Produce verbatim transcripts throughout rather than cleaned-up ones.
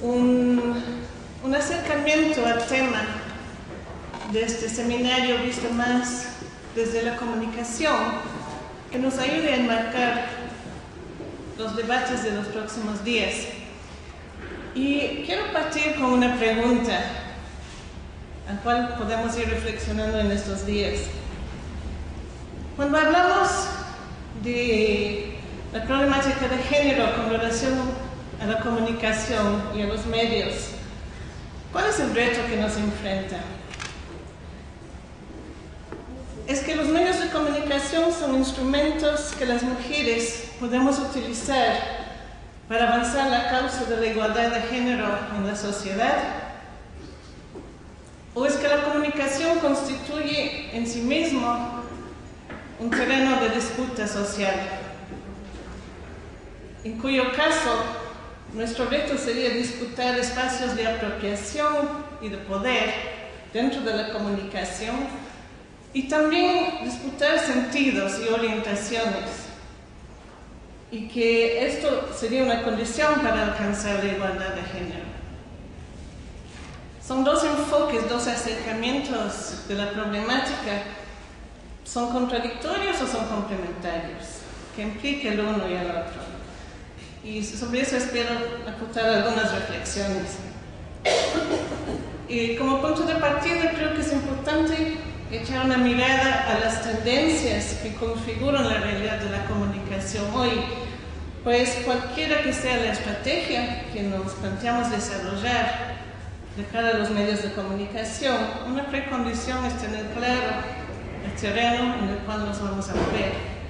un, un acercamiento al tema de este seminario visto más desde la comunicación, que nos ayude a enmarcar los debates de los próximos días. Y quiero partir con una pregunta, a la cual podemos ir reflexionando en estos días. Cuando hablamos de la problemática de género con relación a la comunicación y a los medios, ¿cuál es el reto que nos enfrenta? Es que los medios de comunicación son instrumentos que las mujeres podemos utilizar para avanzar la causa de la igualdad de género en la sociedad. ¿O es que la comunicación constituye en sí mismo un terreno de disputa social, en cuyo caso nuestro reto sería disputar espacios de apropiación y de poder dentro de la comunicación y también disputar sentidos y orientaciones, y que esto sería una condición para alcanzar la igualdad de género? Son dos enfoques, dos acercamientos de la problemática. ¿Son contradictorios o son complementarios? Que implica el uno y el otro. Y sobre eso espero acotar algunas reflexiones. Y como punto de partida creo que es importante echar una mirada a las tendencias que configuran la realidad de la comunicación hoy, pues cualquiera que sea la estrategia que nos planteamos desarrollar de cara a los medios de comunicación, una precondición es tener claro el terreno en el cual nos vamos a mover.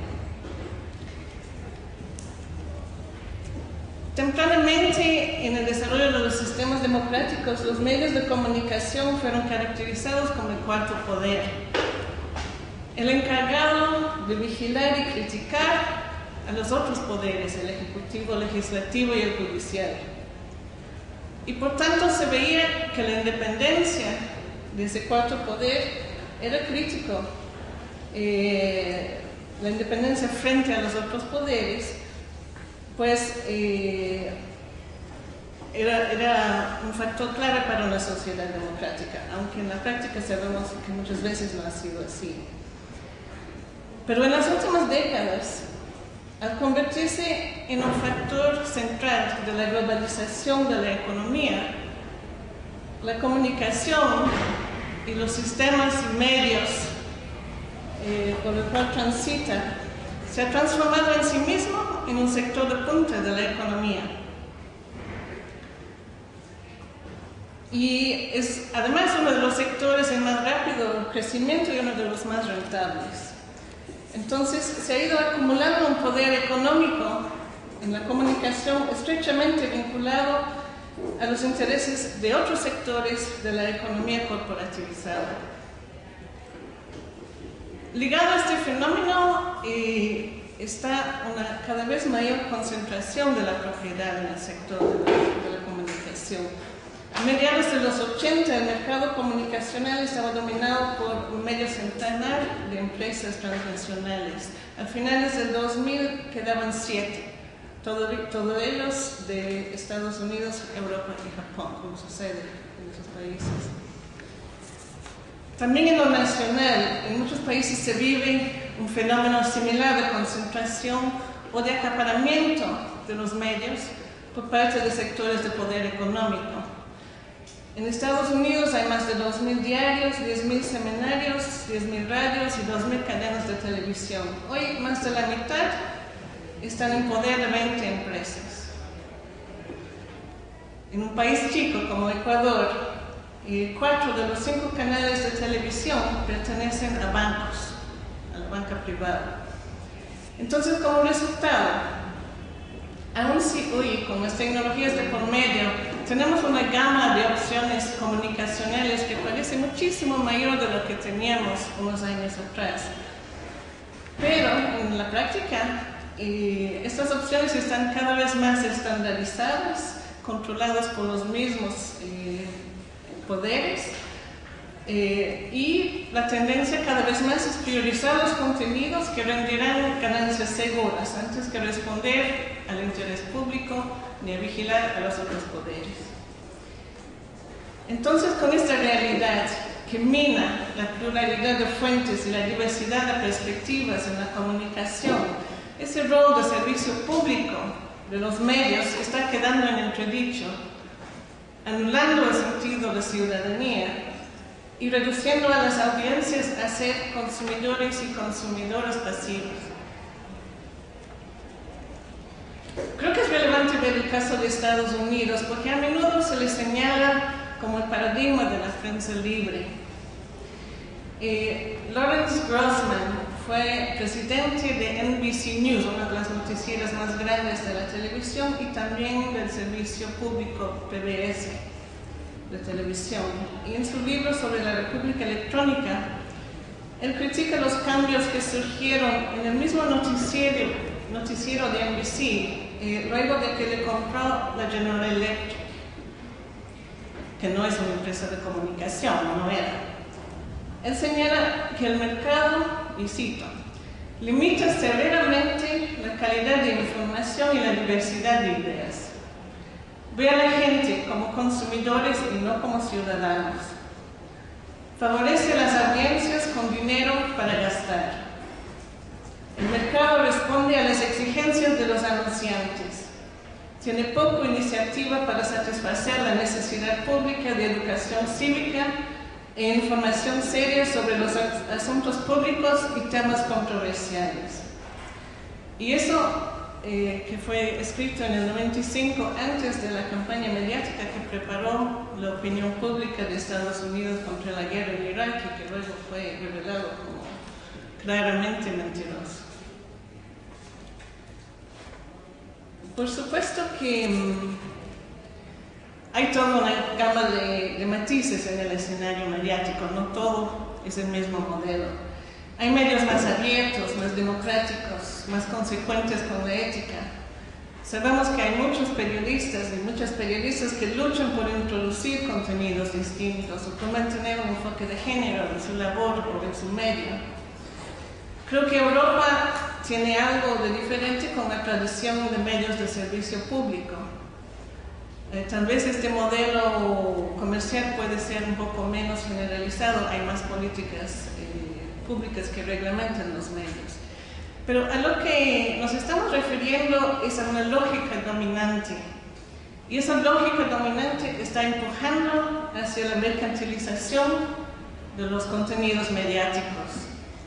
Tempranamente, en el desarrollo de los sistemas democráticos, los medios de comunicación fueron caracterizados como el cuarto poder, el encargado de vigilar y criticar a los otros poderes, el ejecutivo, el legislativo y el judicial. Y por tanto se veía que la independencia de ese cuarto poder era crítico. Eh, la independencia frente a los otros poderes, pues eh, era, era un factor clave para una sociedad democrática, aunque en la práctica sabemos que muchas veces no ha sido así. Pero en las últimas décadas, al convertirse en un factor central de la globalización de la economía, la comunicación y los sistemas y medios eh, por el cual transita se ha transformado en sí mismo en un sector de punta de la economía. Y es además uno de los sectores en más rápido crecimiento y uno de los más rentables. Entonces se ha ido acumulando un poder económico en la comunicación estrechamente vinculado a los intereses de otros sectores de la economía corporativizada. Ligado a este fenómeno eh, está una cada vez mayor concentración de la propiedad en el sector de la, de la comunicación. A mediados de los ochenta, el mercado comunicacional estaba dominado por un medio centenar de empresas transnacionales. A finales del dos mil quedaban siete, todos todo ellos de Estados Unidos, Europa y Japón, como sucede en esos países. También en lo nacional, en muchos países se vive un fenómeno similar de concentración o de acaparamiento de los medios por parte de sectores de poder económico. En Estados Unidos hay más de dos mil diarios, diez mil semanarios, diez mil radios y dos mil cadenas de televisión. Hoy más de la mitad están en poder de veinte empresas. En un país chico como Ecuador, y cuatro de los cinco canales de televisión pertenecen a bancos, a la banca privada. Entonces, como resultado, aún si hoy con las tecnologías de por medio tenemos una gama de opciones comunicacionales que parece muchísimo mayor de lo que teníamos unos años atrás, pero en la práctica eh, estas opciones están cada vez más estandarizadas, controladas por los mismos eh, poderes, eh, y la tendencia cada vez más es priorizar los contenidos que rendirán ganancias seguras antes que responder al interés público ni a vigilar a los otros poderes. Entonces, con esta realidad que mina la pluralidad de fuentes y la diversidad de perspectivas en la comunicación, ese rol de servicio público de los medios está quedando en entredicho, anulando el sentido de ciudadanía y reduciendo a las audiencias a ser consumidores y consumidoras pasivos. Creo que es relevante ver el caso de Estados Unidos porque a menudo se le señala como el paradigma de la prensa libre. Eh, Lawrence Grossman fue presidente de N B C News, una de las noticieras más grandes de la televisión, y también del servicio público P B S de televisión. Y en su libro sobre la República Electrónica, él critica los cambios que surgieron en el mismo noticiero, noticiero de N B C, eh, luego de que le compró la General Electric, que no es una empresa de comunicación, no era. Él señala que el mercado, y cito, limita severamente la calidad de información y la diversidad de ideas. Ve a la gente como consumidores y no como ciudadanos. Favorece a las audiencias con dinero para gastar. El mercado responde a las exigencias de los anunciantes. Tiene poca iniciativa para satisfacer la necesidad pública de educación cívica e información seria sobre los asuntos públicos y temas controversiales. Y eso, eh, que fue escrito en el noventa y cinco, antes de la campaña mediática que preparó la opinión pública de Estados Unidos contra la guerra en Irak y que luego fue revelado como claramente mentiroso. Por supuesto que mmm, hay toda una gama de, de matices en el escenario mediático, no todo es el mismo modelo. Hay medios más abiertos, más democráticos, más consecuentes con la ética. Sabemos que hay muchos periodistas y muchas periodistas que luchan por introducir contenidos distintos o por mantener un enfoque de género en su labor o en su medio. Creo que Europa tiene algo de diferente con la tradición de medios de servicio público. Eh, tal vez este modelo comercial puede ser un poco menos generalizado, hay más políticas eh, públicas que reglamentan los medios. Pero a lo que nos estamos refiriendo es a una lógica dominante. Y esa lógica dominante está empujando hacia la mercantilización de los contenidos mediáticos.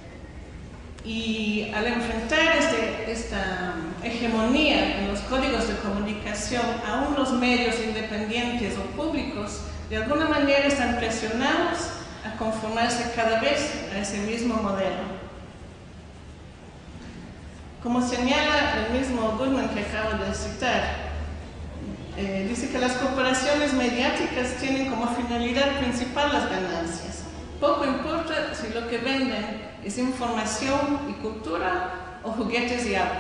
Y al enfrentar este, esta hegemonía en los códigos de comunicación, aún los medios independientes o públicos de alguna manera están presionados a conformarse cada vez a ese mismo modelo. Como señala el mismo Goodman que acabo de citar, eh, dice que las corporaciones mediáticas tienen como finalidad principal las ganancias. Poco importa si lo que venden es información y cultura o juguetes y autos.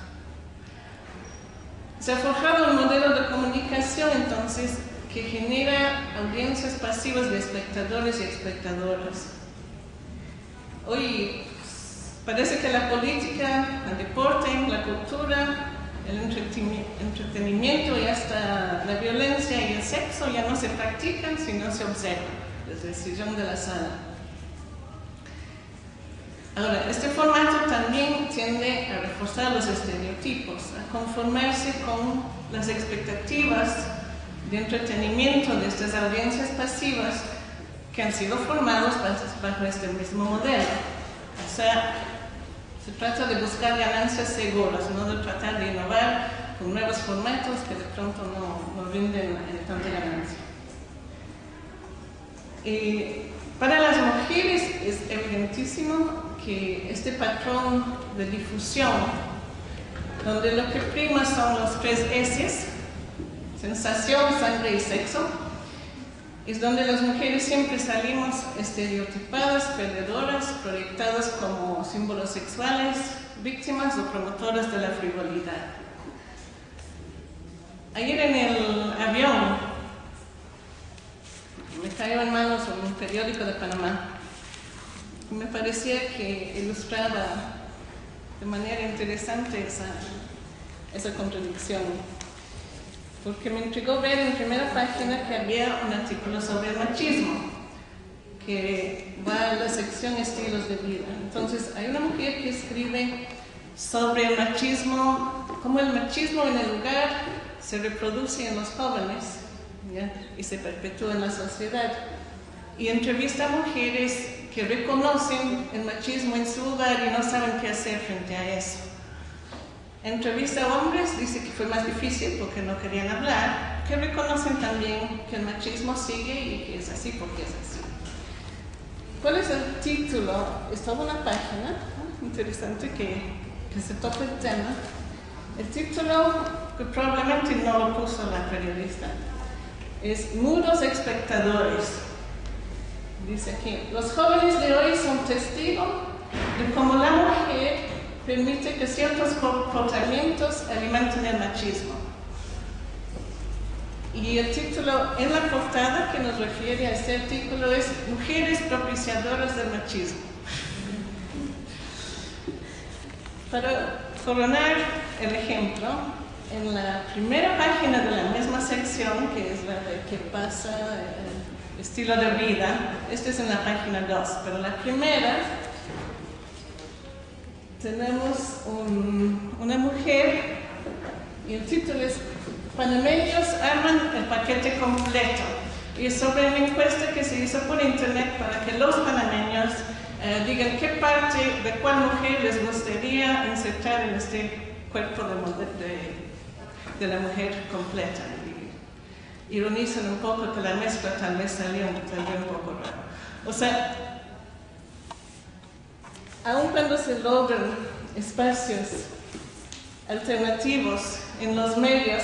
Se ha forjado un modelo de comunicación entonces que genera audiencias pasivas de espectadores y espectadoras. Hoy parece que la política, el deporte, la cultura, el entretenimiento y hasta la violencia y el sexo ya no se practican, sino se observan desde el sillón de la sala. Ahora, este formato también tiende a reforzar los estereotipos, a conformarse con las expectativas de entretenimiento de estas audiencias pasivas que han sido formados bajo este mismo modelo. O sea, se trata de buscar ganancias seguras, no de tratar de innovar con nuevos formatos que de pronto no, no rinden tanta ganancia. Y para las mujeres es evidentísimo que este patrón de difusión, donde lo que prima son los tres S, sensación, sangre y sexo, es donde las mujeres siempre salimos estereotipadas, perdedoras, proyectadas como símbolos sexuales, víctimas o promotoras de la frivolidad. Ayer en el avión me cayó en manos un periódico de Panamá y me parecía que ilustraba de manera interesante esa, esa contradicción. porque me intrigó ver en primera página que había un artículo sobre el machismo, que va a la sección estilos de vida. Entonces, hay una mujer que escribe sobre el machismo, cómo el machismo en el lugar se reproduce en los jóvenes, ¿ya? Y se perpetúa en la sociedad. Y entrevista a mujeres que reconocen el machismo en su hogar y no saben qué hacer frente a eso. Entrevista a hombres, dice que fue más difícil porque no querían hablar, que reconocen también que el machismo sigue y que es así porque es así. ¿Cuál es el título? Es toda una página, ¿no? Interesante que, que se toque el tema. El título, que probablemente no lo puso la periodista, es Mudos espectadores. Dice aquí, los jóvenes de hoy son testigos de cómo la mujer permite que ciertos comportamientos alimenten el machismo. Y el título en la portada que nos refiere a este artículo es Mujeres propiciadoras del machismo. Para coronar el ejemplo, en la primera página de la misma sección, que es la de qué pasa, el estilo de vida, esta es en la página dos, pero la primera tenemos un, una mujer y el título es Panameños arman el paquete completo, y es sobre una encuesta que se hizo por internet para que los panameños eh, digan qué parte de cuál mujer les gustaría insertar en este cuerpo de, de, de la mujer completa. Y ironizan un poco que la mezcla tal vez salió, salió un poco raro. O sea, aun cuando se logran espacios alternativos en los medios,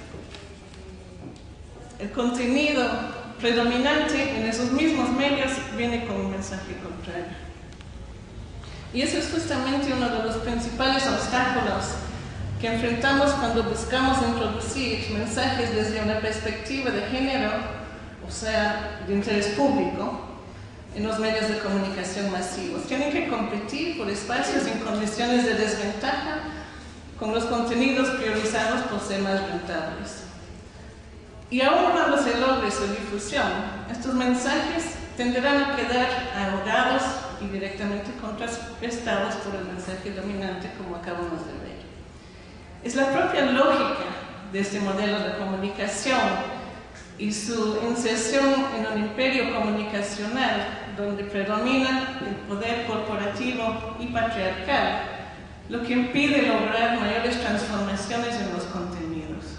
el contenido predominante en esos mismos medios viene con un mensaje contrario. Y eso es justamente uno de los principales obstáculos que enfrentamos cuando buscamos introducir mensajes desde una perspectiva de género, o sea, de interés público, en los medios de comunicación masivos. Tienen que competir por espacios en condiciones de desventaja con los contenidos priorizados por ser más rentables. Y aún cuando se logre su difusión, estos mensajes tenderán a quedar ahogados y directamente contrarrestados por el mensaje dominante, como acabamos de ver. Es la propia lógica de este modelo de comunicación y su inserción en un imperio comunicacional donde predomina el poder corporativo y patriarcal, lo que impide lograr mayores transformaciones en los contenidos.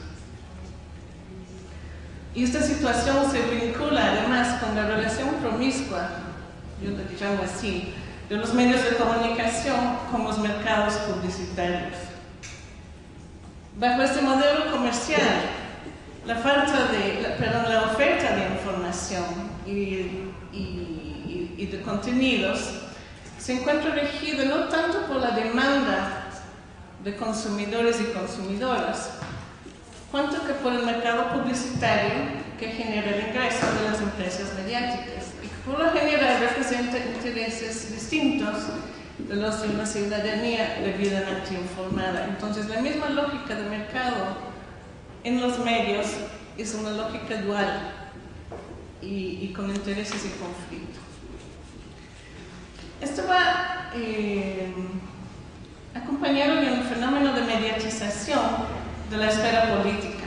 Y esta situación se vincula además con la relación promiscua, yo lo llamo así, de los medios de comunicación con los mercados publicitarios. Bajo este modelo comercial, la falta de, la, perdón, la oferta de información y, y, y de contenidos se encuentra regida no tanto por la demanda de consumidores y consumidoras, cuanto que por el mercado publicitario que genera el ingreso de las empresas mediáticas y que por lo general representa intereses distintos de los de una ciudadanía debidamente informada. Entonces, la misma lógica de mercado en los medios es una lógica dual y, y con intereses y conflicto. Esto va eh, acompañado de un fenómeno de mediatización de la esfera política.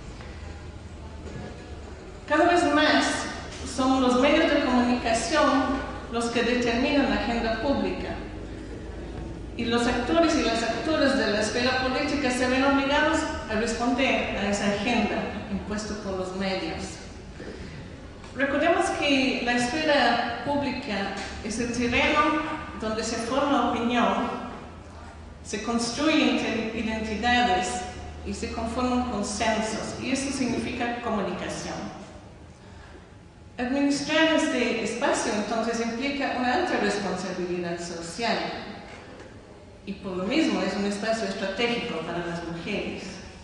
Cada vez más son los medios de comunicación los que determinan la agenda pública y los actores y las actoras de la esfera política se ven obligados a responder a esa agenda impuesta por los medios. Recordemos que la esfera pública es el terreno donde se forma opinión, se construyen identidades y se conforman consensos, y eso significa comunicación. Administrar este espacio entonces implica una alta responsabilidad social y por lo mismo es un espacio estratégico para las mujeres.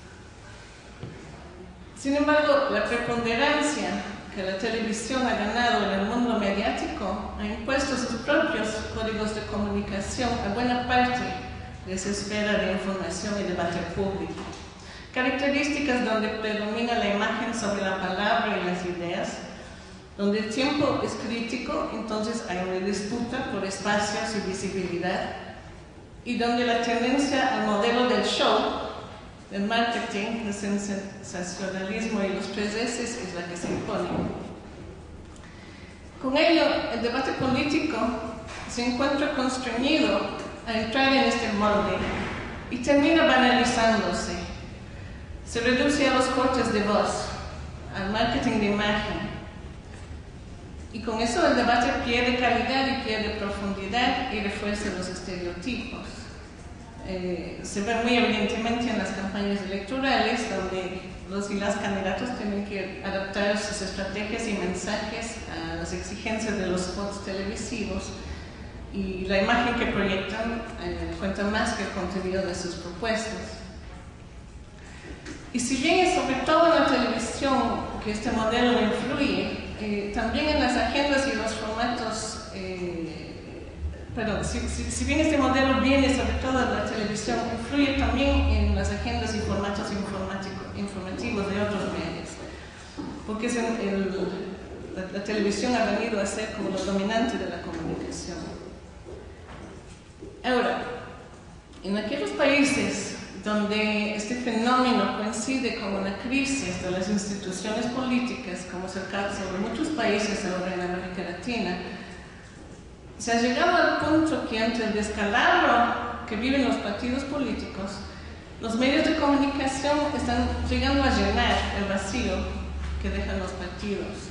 Sin embargo, la preponderancia que la televisión ha ganado en el mundo mediático ha impuesto sus propios códigos de comunicación a buena parte de esa esfera de información y debate público, características donde predomina la imagen sobre la palabra y las ideas, donde el tiempo es crítico, entonces hay una disputa por espacios y visibilidad, y donde la tendencia al modelo del show, del marketing, del sensacionalismo y los tres S es la que se impone. Con ello, el debate político se encuentra constreñido a entrar en este molde y termina banalizándose. Se reduce a los cortes de voz, al marketing de imagen. Y con eso el debate pierde calidad y pierde profundidad y refuerza los estereotipos. Eh, se ve muy evidentemente en las campañas electorales, donde los y las candidatos tienen que adaptar sus estrategias y mensajes a las exigencias de los spots televisivos, y la imagen que proyectan eh, cuenta más que el contenido de sus propuestas. Y si bien es sobre todo en la televisión que este modelo influye, eh, también en las agendas y los formatos, eh, perdón, si, si, si bien este modelo viene sobre todo en la televisión, influye también en las agendas y formatos informativos de otros medios, porque es el, el, la, la televisión ha venido a ser como lo dominante de la comunicación. Ahora, en aquellos países donde este fenómeno coincide con una crisis de las instituciones políticas, como es el caso de muchos países ahora en América Latina, se ha llegado al punto que ante el descalabro que viven los partidos políticos, los medios de comunicación están llegando a llenar el vacío que dejan los partidos.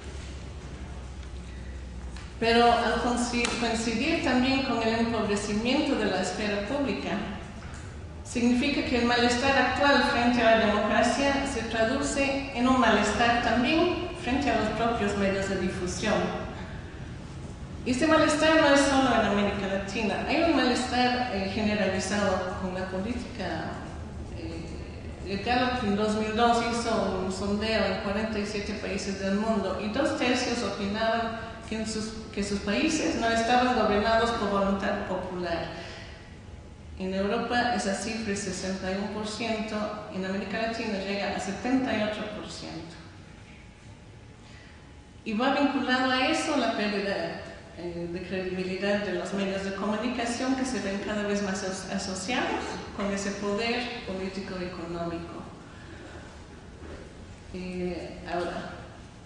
Pero al coincidir también con el empobrecimiento de la esfera pública, significa que el malestar actual frente a la democracia se traduce en un malestar también frente a los propios medios de difusión. Y este malestar no es solo en América Latina, hay un malestar eh, generalizado con la política. Eh, el Gallup en dos mil dos hizo un sondeo en cuarenta y siete países del mundo y dos tercios opinaban que, en sus, que sus países no estaban gobernados por voluntad popular. En Europa esa cifra es sesenta y uno por ciento, en América Latina llega a setenta y ocho por ciento. Y va vinculado a eso la pérdida eh, de credibilidad de los medios de comunicación, que se ven cada vez más asociados con ese poder político y económico. Eh, ahora,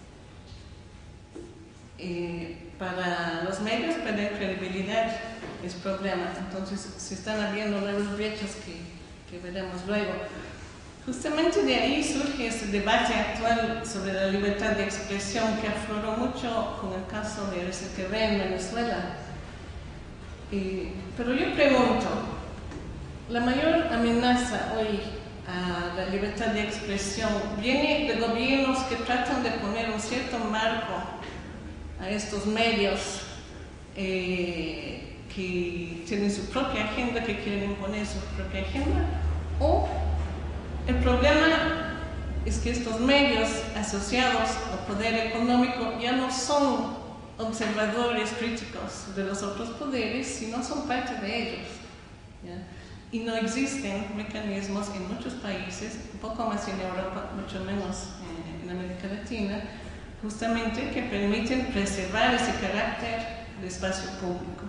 eh, para los medios perder credibilidad es problema, entonces se están abriendo nuevos brechas que, que veremos luego. Justamente de ahí surge este debate actual sobre la libertad de expresión que afloró mucho con el caso de R C T V en Venezuela. Eh, pero yo pregunto, la mayor amenaza hoy a la libertad de expresión viene de gobiernos que tratan de poner un cierto marco a estos medios, eh, que tienen su propia agenda, que quieren imponer su propia agenda, o el problema es que estos medios asociados al poder económico ya no son observadores críticos de los otros poderes, sino son parte de ellos, ¿ya? Y no existen mecanismos en muchos países, un poco más en Europa, mucho menos en, en América Latina, justamente que permiten preservar ese carácter de espacio público.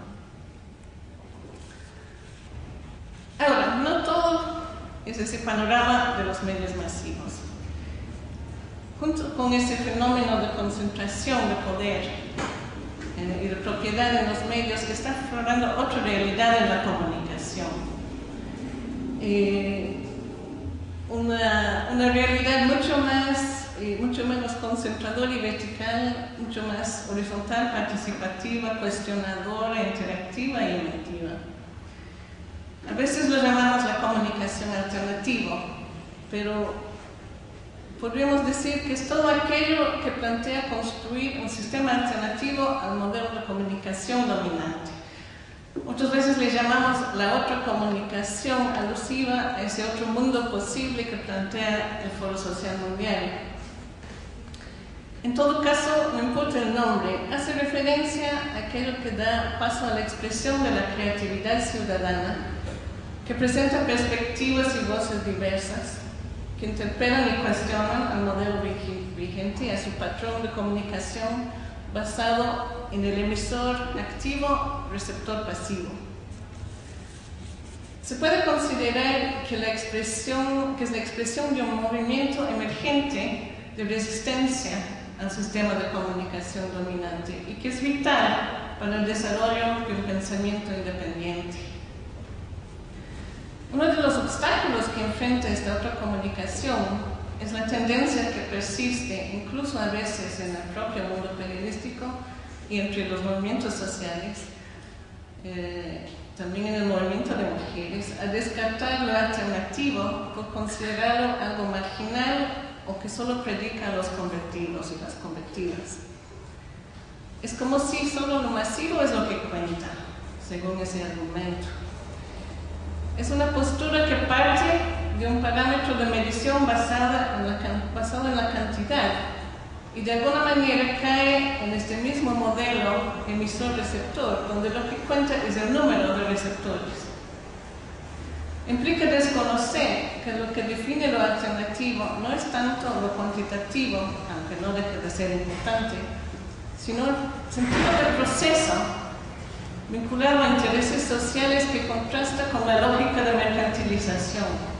Ahora, no todo es ese panorama de los medios masivos. Junto con ese fenómeno de concentración de poder eh, y de propiedad en los medios, está aflorando otra realidad en la comunicación. Eh, una, una realidad mucho más, eh, mucho menos concentradora y vertical, mucho más horizontal, participativa, cuestionadora, interactiva y emotiva. A veces lo llamamos la comunicación alternativa, pero podríamos decir que es todo aquello que plantea construir un sistema alternativo al modelo de comunicación dominante. Muchas veces le llamamos la otra comunicación, alusiva a ese otro mundo posible que plantea el Foro Social Mundial. En todo caso, no importa el nombre, hace referencia a aquello que da paso a la expresión de la creatividad ciudadana, que presenta perspectivas y voces diversas, que interpelan y cuestionan al modelo vigente y a su patrón de comunicación basado en el emisor activo, receptor pasivo. Se puede considerar que, la expresión, que es la expresión de un movimiento emergente de resistencia al sistema de comunicación dominante y que es vital para el desarrollo de un pensamiento independiente. Uno de los obstáculos que enfrenta esta otra comunicación es la tendencia que persiste, incluso a veces en el propio mundo periodístico y entre los movimientos sociales, eh, también en el movimiento de mujeres, a descartar lo alternativo por considerarlo algo marginal o que solo predica a los convertidos y las convertidas. Es como si solo lo masivo es lo que cuenta, según ese argumento. Es una postura que parte de un parámetro de medición basada en la, basado en la cantidad y de alguna manera cae en este mismo modelo emisor-receptor, donde lo que cuenta es el número de receptores. Implica desconocer que lo que define lo alternativo no es tanto lo cuantitativo, aunque no deje de ser importante, sino el sentido del proceso vinculado a intereses sociales que contrasta con la lógica de mercantilización.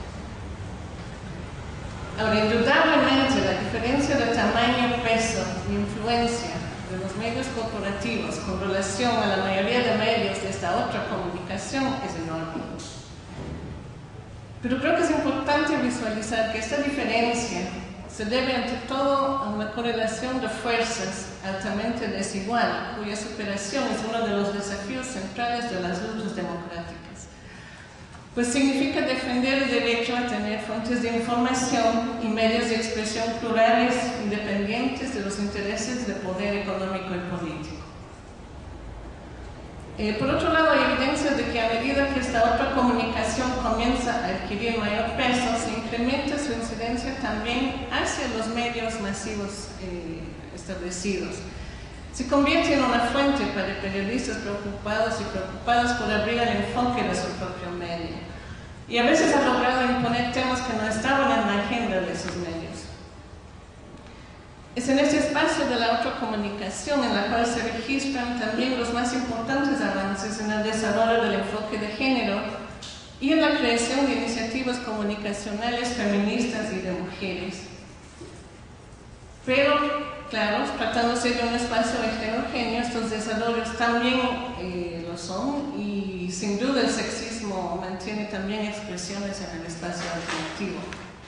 Ahora, indudablemente, la diferencia de tamaño, peso y influencia de los medios corporativos con relación a la mayoría de medios de esta otra comunicación es enorme. Pero creo que es importante visualizar que esta diferencia se debe ante todo a una correlación de fuerzas altamente desigual, cuya superación es uno de los desafíos centrales de las luchas democráticas. Pues significa defender el derecho a tener fuentes de información y medios de expresión plurales, independientes de los intereses de poder económico y político. Eh, por otro lado, hay evidencia de que a medida que esta otra comunicación comienza a adquirir mayor peso, se incrementa su incidencia también hacia los medios masivos eh, establecidos. Se convierte en una fuente para periodistas preocupados y preocupadas por abrir el enfoque de su propio medio. Y a veces ha logrado imponer temas que no estaban en la agenda de esos medios. Es en este espacio de la otra comunicación en la cual se registran también los más importantes avances en el desarrollo del enfoque de género y en la creación de iniciativas comunicacionales feministas y de mujeres. Pero, claro, tratándose de un espacio heterogéneo, estos desarrollos también eh, lo son y sin duda el sexismo mantiene también expresiones en el espacio alternativo.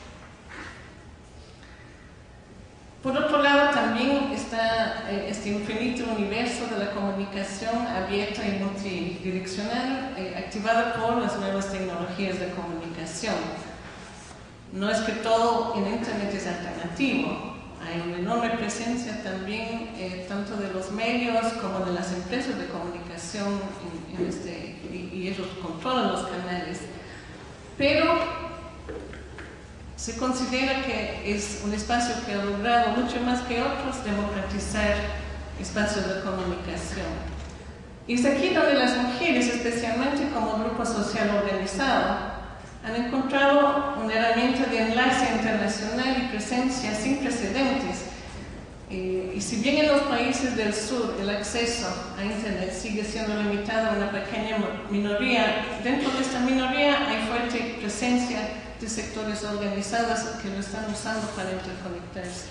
Por otro lado, también está eh, este infinito universo de la comunicación abierta y multidireccional, eh, activada por las nuevas tecnologías de comunicación. No es que todo en Internet es alternativo, hay una enorme presencia también eh, tanto de los medios como de las empresas de comunicación en, en este, y, y ellos controlan los canales, pero se considera que es un espacio que ha logrado mucho más que otros democratizar espacios de comunicación. Y es aquí donde las mujeres, especialmente como grupo social organizado, han encontrado una herramienta de enlace internacional y presencia sin precedentes. Eh, y si bien en los países del sur el acceso a Internet sigue siendo limitado a una pequeña minoría, dentro de esta minoría hay fuerte presencia de sectores organizados que lo están usando para interconectarse.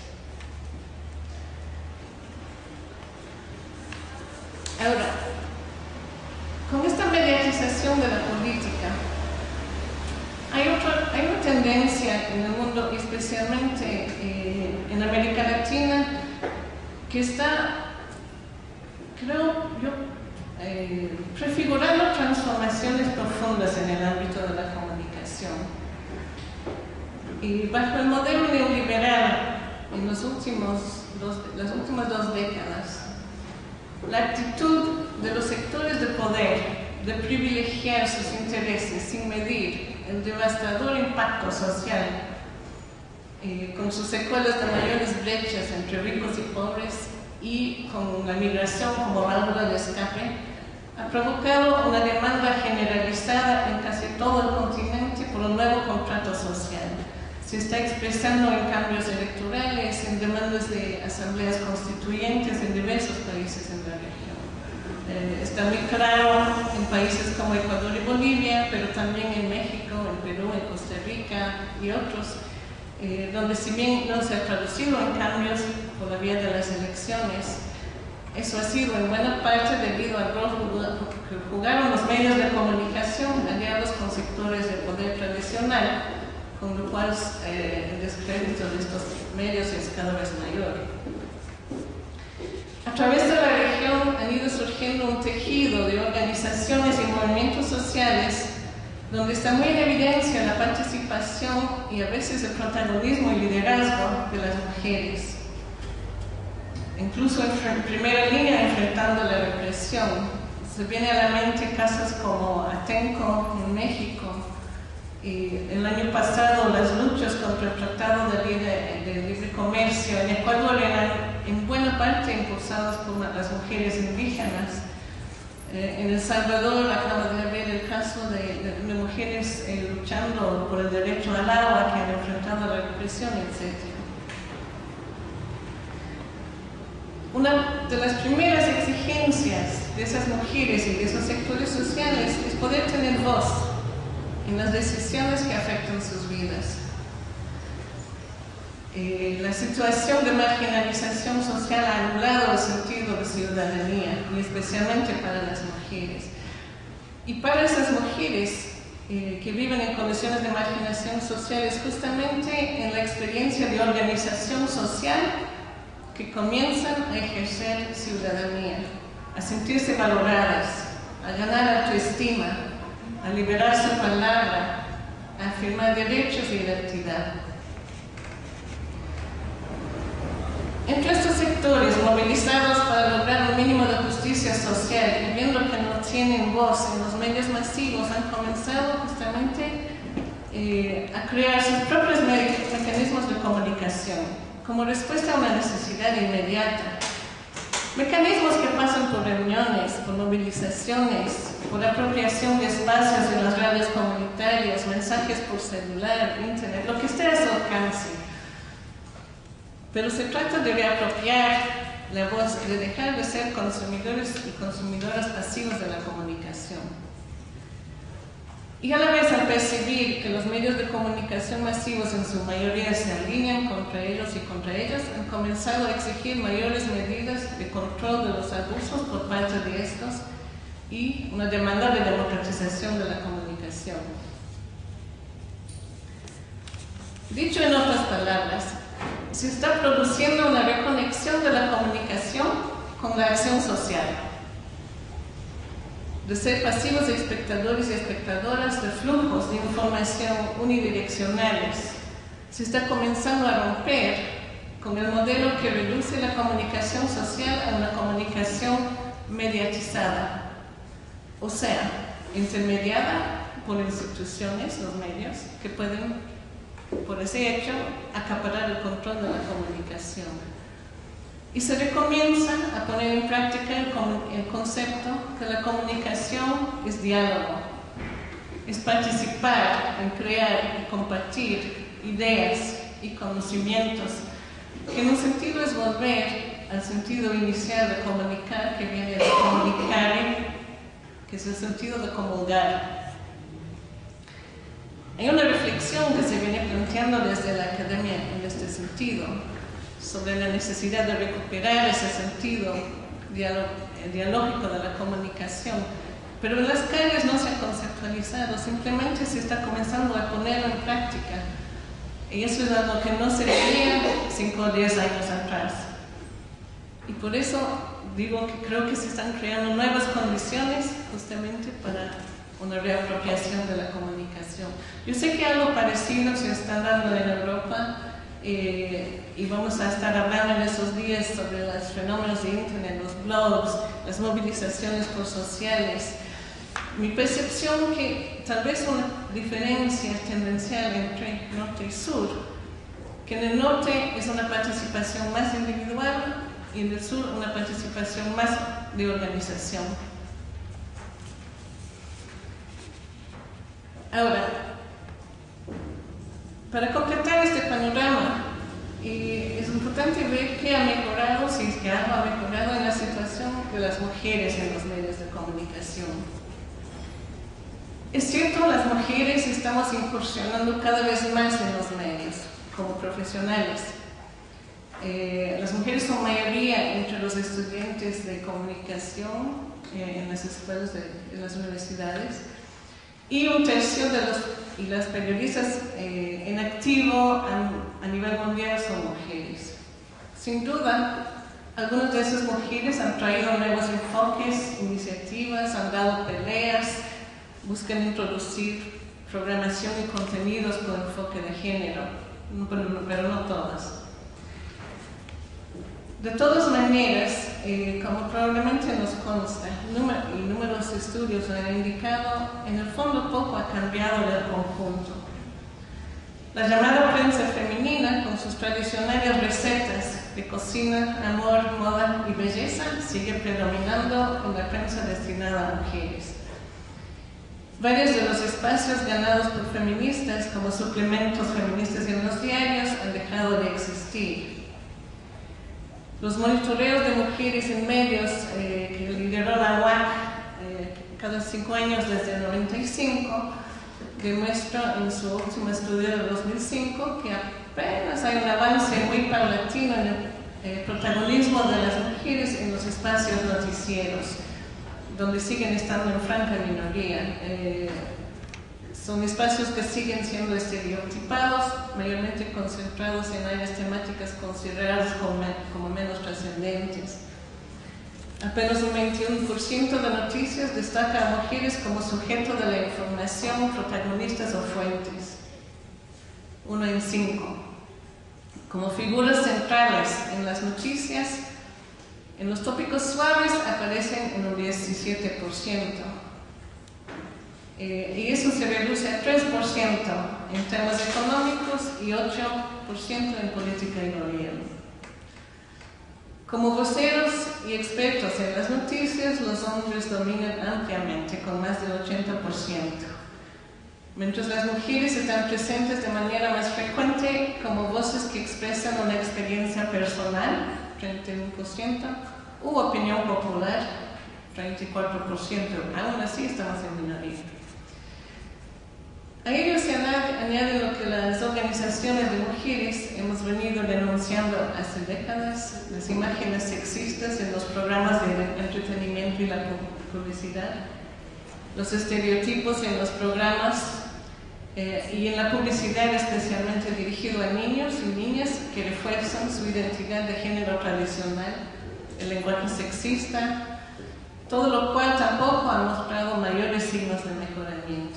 Ahora, con esta mediatización de la política, hay, otra, hay una tendencia en el mundo, especialmente eh, en América Latina, que está, creo yo, eh, prefigurando transformaciones profundas en el ámbito de la comunicación. Y bajo el modelo neoliberal, en los últimos dos, las últimas dos décadas, la actitud de los sectores de poder de privilegiar sus intereses sin medir el devastador impacto social, eh, con sus secuelas de mayores brechas entre ricos y pobres y con la migración como válvula de escape, ha provocado una demanda generalizada en casi todo el continente por un nuevo contrato social. se está expresando en cambios electorales, en demandas de asambleas constituyentes en diversos países en la región. Eh, está muy claro en países como Ecuador y Bolivia, pero también en México, en Perú, en Costa Rica y otros, eh, donde si bien no se ha traducido en cambios por la vía de las elecciones, eso ha sido en buena parte debido al rol que jugaron los medios de comunicación aliados con sectores de poder tradicional, con lo cual eh, el descrédito de estos medios es cada vez mayor. A través de la región han ido surgiendo un tejido de organizaciones y movimientos sociales donde está muy en evidencia la participación y a veces el protagonismo y liderazgo de las mujeres, incluso en primera línea enfrentando la represión. Se viene a la mente casos como Atenco en México, y el año pasado las luchas contra el Tratado de Libre, de Libre Comercio en Ecuador eran en buena parte impulsadas por las mujeres indígenas. Eh, en El Salvador acabo de ver el caso de, de, de mujeres eh, luchando por el derecho al agua que han enfrentado la represión, etcétera. Una de las primeras exigencias de esas mujeres y de esos sectores sociales es poder tener voz en las decisiones que afectan sus vidas. Eh, la situación de marginalización social ha anulado el sentido de ciudadanía, y especialmente para las mujeres. Y para esas mujeres eh, que viven en condiciones de marginación social es justamente en la experiencia de organización social que comienzan a ejercer ciudadanía, a sentirse valoradas, a ganar autoestima, a liberar su palabra, a afirmar derechos y identidad. Entre estos sectores movilizados para lograr un mínimo de justicia social y viendo que no tienen voz en los medios masivos, han comenzado justamente eh, a crear sus propios mecanismos de comunicación como respuesta a una necesidad inmediata. Mecanismos que pasan por reuniones, por movilizaciones, por apropiación de espacios en las radios comunitarias, mensajes por celular, internet, lo que esté a su alcance. Pero se trata de reapropiar la voz, de dejar de ser consumidores y consumidoras pasivos de la comunicación. Y a la vez, al percibir que los medios de comunicación masivos en su mayoría se alinean contra ellos y contra ellas, han comenzado a exigir mayores medidas de control de los abusos por parte de estos y una demanda de democratización de la comunicación. Dicho en otras palabras, se está produciendo una reconexión de la comunicación con la acción social, de ser pasivos y espectadores y espectadoras de flujos de información unidireccionales. Se está comenzando a romper con el modelo que reduce la comunicación social a una comunicación mediatizada, o sea, intermediada por instituciones, los medios, que pueden, por ese hecho, acaparar el control de la comunicación. Y se recomienza a poner en práctica el, el concepto que la comunicación es diálogo, es participar en crear y compartir ideas y conocimientos, que en un sentido es volver al sentido inicial de comunicar, que viene de comunicare, que es el sentido de comulgar. Hay una reflexión que se viene planteando desde la academia en este sentido, sobre la necesidad de recuperar ese sentido dialógico de la comunicación, pero en las calles no se ha conceptualizado, simplemente se está comenzando a ponerlo en práctica, y eso es algo que no se veía cinco o diez años atrás. Y por eso digo que creo que se están creando nuevas condiciones justamente para una reapropiación de la comunicación. Yo sé que algo parecido se está dando en Europa, Eh, y vamos a estar hablando en esos días sobre los fenómenos de internet, los blogs, las movilizaciones por sociales. Mi percepción que tal vez una diferencia tendencial entre norte y sur, que en el norte es una participación más individual y en el sur una participación más de organización. Ahora, Para completar este panorama, y es importante ver qué ha mejorado, si es que algo ha mejorado en la situación de las mujeres en los medios de comunicación. Es cierto, las mujeres estamos incursionando cada vez más en los medios como profesionales. Eh, las mujeres son mayoría entre los estudiantes de comunicación eh, en las escuelas, de, en las universidades, y un tercio de los y las periodistas eh, en activo a, a nivel mundial son mujeres. Sin duda, algunas de esas mujeres han traído nuevos enfoques, iniciativas, han dado peleas, buscan introducir programación y contenidos con enfoque de género, pero, pero no todas. De todas maneras, eh, como probablemente nos consta, número, y números de estudios han indicado, en el fondo poco ha cambiado en el conjunto. La llamada prensa femenina, con sus tradicionales recetas de cocina, amor, moda y belleza, sigue predominando en la prensa destinada a mujeres. Varios de los espacios ganados por feministas, como suplementos feministas en los diarios, han dejado de existir. Los monitoreos de mujeres en medios eh, que lideró la U A C eh, cada cinco años desde el noventa y cinco demuestra en su último estudio de dos mil cinco que apenas hay un avance muy paulatino en el eh, protagonismo de las mujeres en los espacios noticieros, donde siguen estando en franca minoría. Eh, Son espacios que siguen siendo estereotipados, mayormente concentrados en áreas temáticas consideradas como, como menos trascendentes. Apenas un veintiuno por ciento de noticias destaca a mujeres como sujeto de la información, protagonistas o fuentes. Uno en cinco. Como figuras centrales en las noticias, en los tópicos suaves aparecen en un diecisiete por ciento. Eh, y eso se reduce a tres por ciento en temas económicos y ocho por ciento en política y gobierno. Como voceros y expertos en las noticias, los hombres dominan ampliamente, con más del ochenta por ciento. Mientras las mujeres están presentes de manera más frecuente como voces que expresan una experiencia personal, treinta y uno por ciento, u opinión popular, treinta y cuatro por ciento. Aún así estamos en minoría. A ello se añade lo que las organizaciones de mujeres hemos venido denunciando hace décadas, las imágenes sexistas en los programas de entretenimiento y la publicidad, los estereotipos en los programas eh, y en la publicidad especialmente dirigido a niños y niñas que refuerzan su identidad de género tradicional, el lenguaje sexista, todo lo cual tampoco ha mostrado mayores signos de mejoramiento.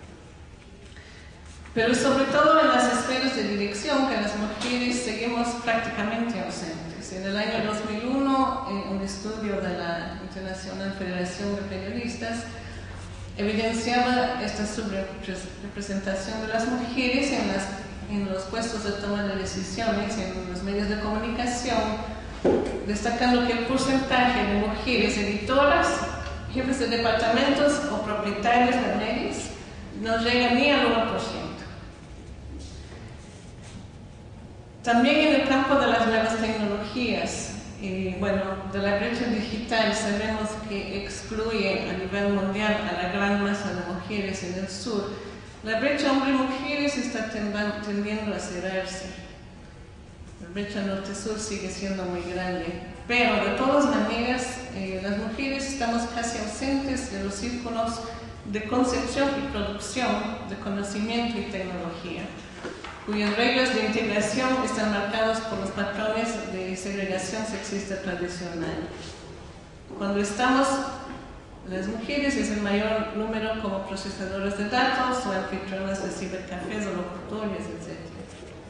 Pero sobre todo en las esferas de dirección, que las mujeres seguimos prácticamente ausentes. En el año dos mil uno, en un estudio de la Internacional Federación de Periodistas evidenciaba esta subrepresentación de las mujeres en, las, en los puestos de toma de decisiones en los medios de comunicación, destacando que el porcentaje de mujeres editoras, jefes de departamentos o propietarios de medios no llega ni al uno por ciento. También en el campo de las nuevas tecnologías, y bueno, de la brecha digital, sabemos que excluye a nivel mundial a la gran masa de mujeres en el sur. La brecha hombre-mujeres está tendiendo a cerrarse. La brecha norte-sur sigue siendo muy grande, pero de todas maneras, eh, las mujeres estamos casi ausentes de los círculos de concepción y producción de conocimiento y tecnología, cuyas reglas de integración están marcadas por los patrones de segregación sexista tradicional. Cuando estamos, las mujeres es el mayor número como procesadoras de datos o anfitrionas de cibercafés o locutorias, etcétera.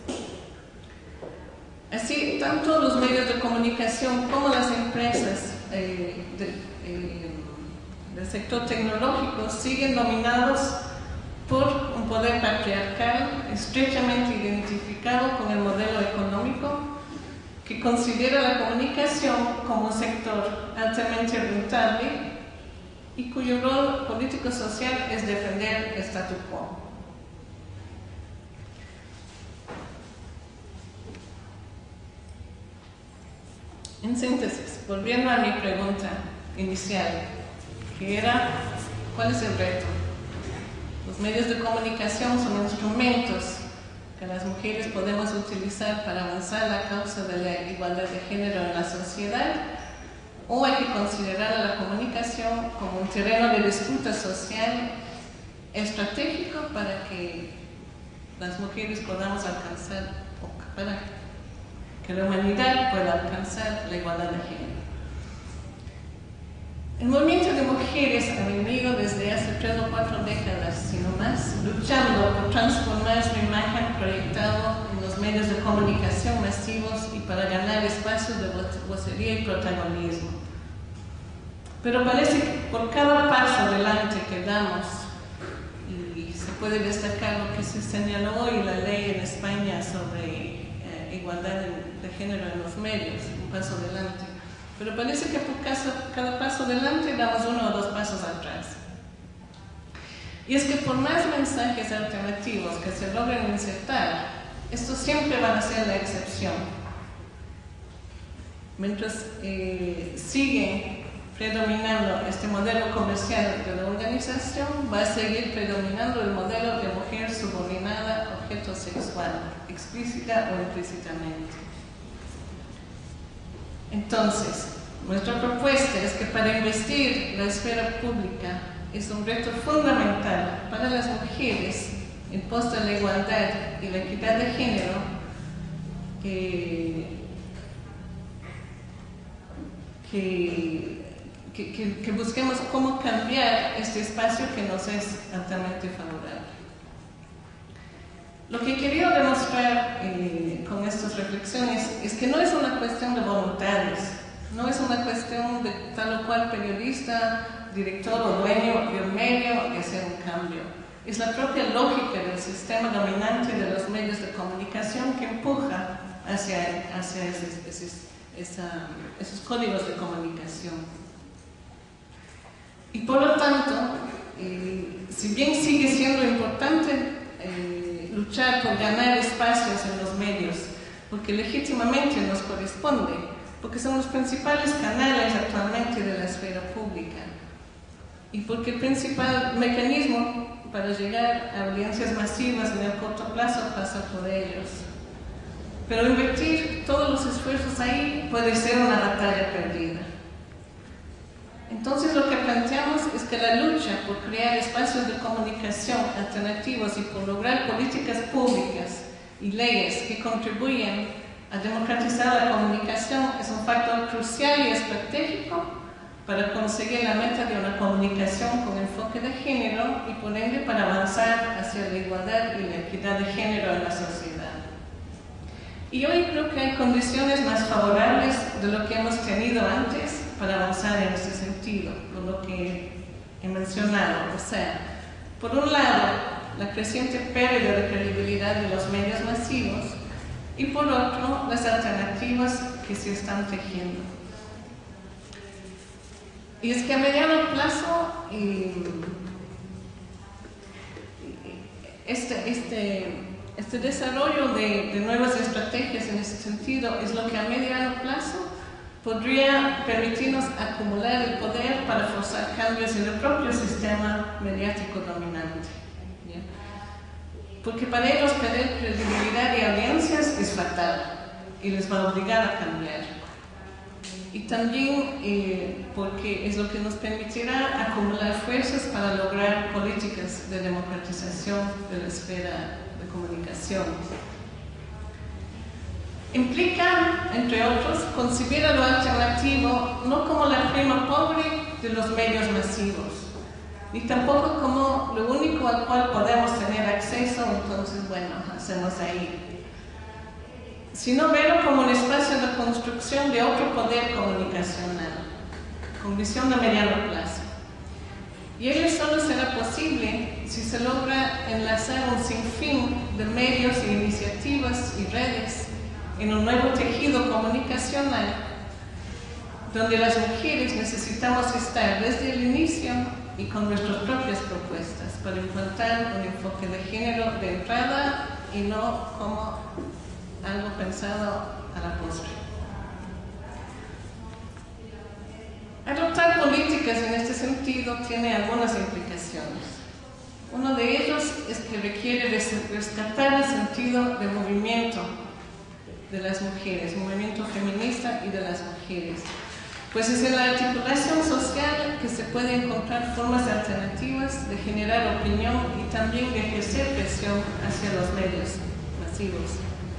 Así, tanto los medios de comunicación como las empresas eh, de, eh, del sector tecnológico siguen dominados por un poder patriarcal estrechamente identificado con el modelo económico que considera la comunicación como un sector altamente rentable y cuyo rol político-social es defender el statu quo. En síntesis, volviendo a mi pregunta inicial, que era, ¿cuál es el reto? Los medios de comunicación son instrumentos que las mujeres podemos utilizar para avanzar la causa de la igualdad de género en la sociedad, o hay que considerar a la comunicación como un terreno de disputa social estratégico para que las mujeres podamos alcanzar, o para que la humanidad pueda alcanzar la igualdad de género. El movimiento de mujeres ha venido desde hace tres o cuatro décadas, sino más, luchando por transformar su imagen proyectada en los medios de comunicación masivos y para ganar espacios de vocería y protagonismo. Pero parece que por cada paso adelante que damos, y se puede destacar lo que se señaló hoy la ley en España sobre eh, igualdad de género en los medios, un paso adelante. Pero parece que por caso, cada paso adelante damos uno o dos pasos atrás. Y es que por más mensajes alternativos que se logren insertar, estos siempre van a ser la excepción. Mientras eh, sigue predominando este modelo comercial de la organización, va a seguir predominando el modelo de mujer subordinada, objeto sexual, explícita o implícitamente. Entonces, nuestra propuesta es que para investir la esfera pública es un reto fundamental para las mujeres en pos de la igualdad y la equidad de género, que, que, que, que, que busquemos cómo cambiar este espacio que nos es altamente favorable. Lo que he querido demostrar eh, con estas reflexiones es que no es una cuestión de voluntades, no es una cuestión de tal o cual periodista, director o dueño de un medio de hacer un cambio. Es la propia lógica del sistema dominante de los medios de comunicación que empuja hacia, hacia esos, esos, esa, esos códigos de comunicación. Y por lo tanto, eh, si bien sigue siendo importante eh, luchar por ganar espacios en los medios, porque legítimamente nos corresponde, porque son los principales canales actualmente de la esfera pública y porque el principal mecanismo para llegar a audiencias masivas en el corto plazo pasa por ellos. Pero invertir todos los esfuerzos ahí puede ser una batalla perdida. Entonces lo que planteamos es que la lucha por crear espacios de comunicación alternativos y por lograr políticas públicas y leyes que contribuyen a democratizar la comunicación es un factor crucial y estratégico para conseguir la meta de una comunicación con enfoque de género y por ende para avanzar hacia la igualdad y la equidad de género en la sociedad. Y hoy creo que hay condiciones más favorables de lo que hemos tenido antes para avanzar en ese sentido, por lo que he mencionado. O sea, por un lado, la creciente pérdida de credibilidad de los medios masivos y por otro, las alternativas que se están tejiendo. Y es que a mediano plazo, este, este, este desarrollo de, de nuevas estrategias en ese sentido es lo que a mediano plazo podría permitirnos acumular el poder para forzar cambios en el propio sistema mediático dominante. ¿Ya? Porque para ellos perder credibilidad y audiencias es fatal y les va a obligar a cambiar. Y también eh, porque es lo que nos permitirá acumular fuerzas para lograr políticas de democratización de la esfera de comunicación. Implica, entre otros, concebir a lo alternativo no como la prima pobre de los medios masivos, ni tampoco como lo único al cual podemos tener acceso, entonces, bueno, hacemos ahí, sino verlo como un espacio de construcción de otro poder comunicacional, con visión a mediano plazo. Y ello solo será posible si se logra enlazar un sinfín de medios e iniciativas y redes en un nuevo tejido comunicacional, donde las mujeres necesitamos estar desde el inicio y con nuestras propias propuestas para implantar un enfoque de género de entrada y no como algo pensado a la postre. políticas en este sentido tiene algunas implicaciones. Uno de ellos es que requiere rescatar el sentido de movimiento de las mujeres, movimiento feminista y de las mujeres. Pues es en la articulación social que se pueden encontrar formas alternativas de generar opinión y también de ejercer presión hacia los medios masivos.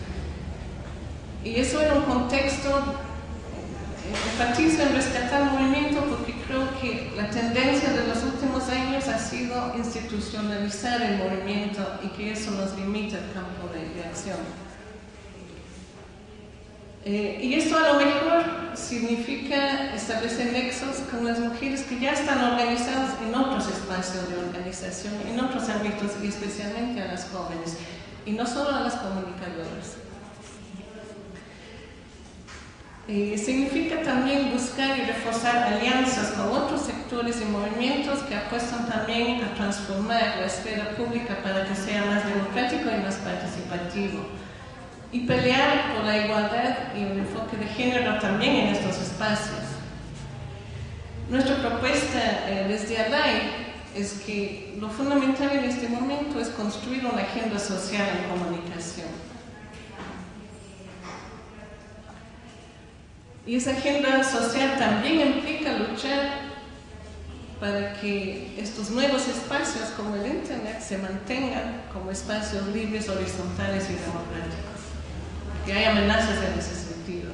Y eso en un contexto, enfatizo en rescatar el movimiento porque creo que la tendencia de los últimos años ha sido institucionalizar el movimiento y que eso nos limita el campo de, de acción. Eh, y esto a lo mejor significa establecer nexos con las mujeres que ya están organizadas en otros espacios de organización, en otros ámbitos y especialmente a las jóvenes, y no solo a las comunicadoras. Eh, significa también buscar y reforzar alianzas con otros sectores y movimientos que apuestan también a transformar la esfera pública para que sea más democrático y más participativo. Y pelear por la igualdad y un enfoque de género también en estos espacios. Nuestra propuesta eh, desde ALAI es que lo fundamental en este momento es construir una agenda social en comunicación. Y esa agenda social también implica luchar para que estos nuevos espacios como el Internet se mantengan como espacios libres, horizontales y democráticos. Que hay amenazas en ese sentido.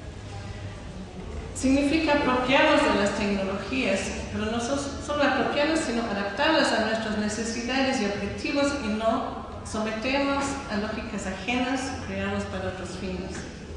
Significa apropiarnos de las tecnologías, pero no solo apropiarnos, sino adaptarlas a nuestras necesidades y objetivos y no someternos a lógicas ajenas creadas para otros fines.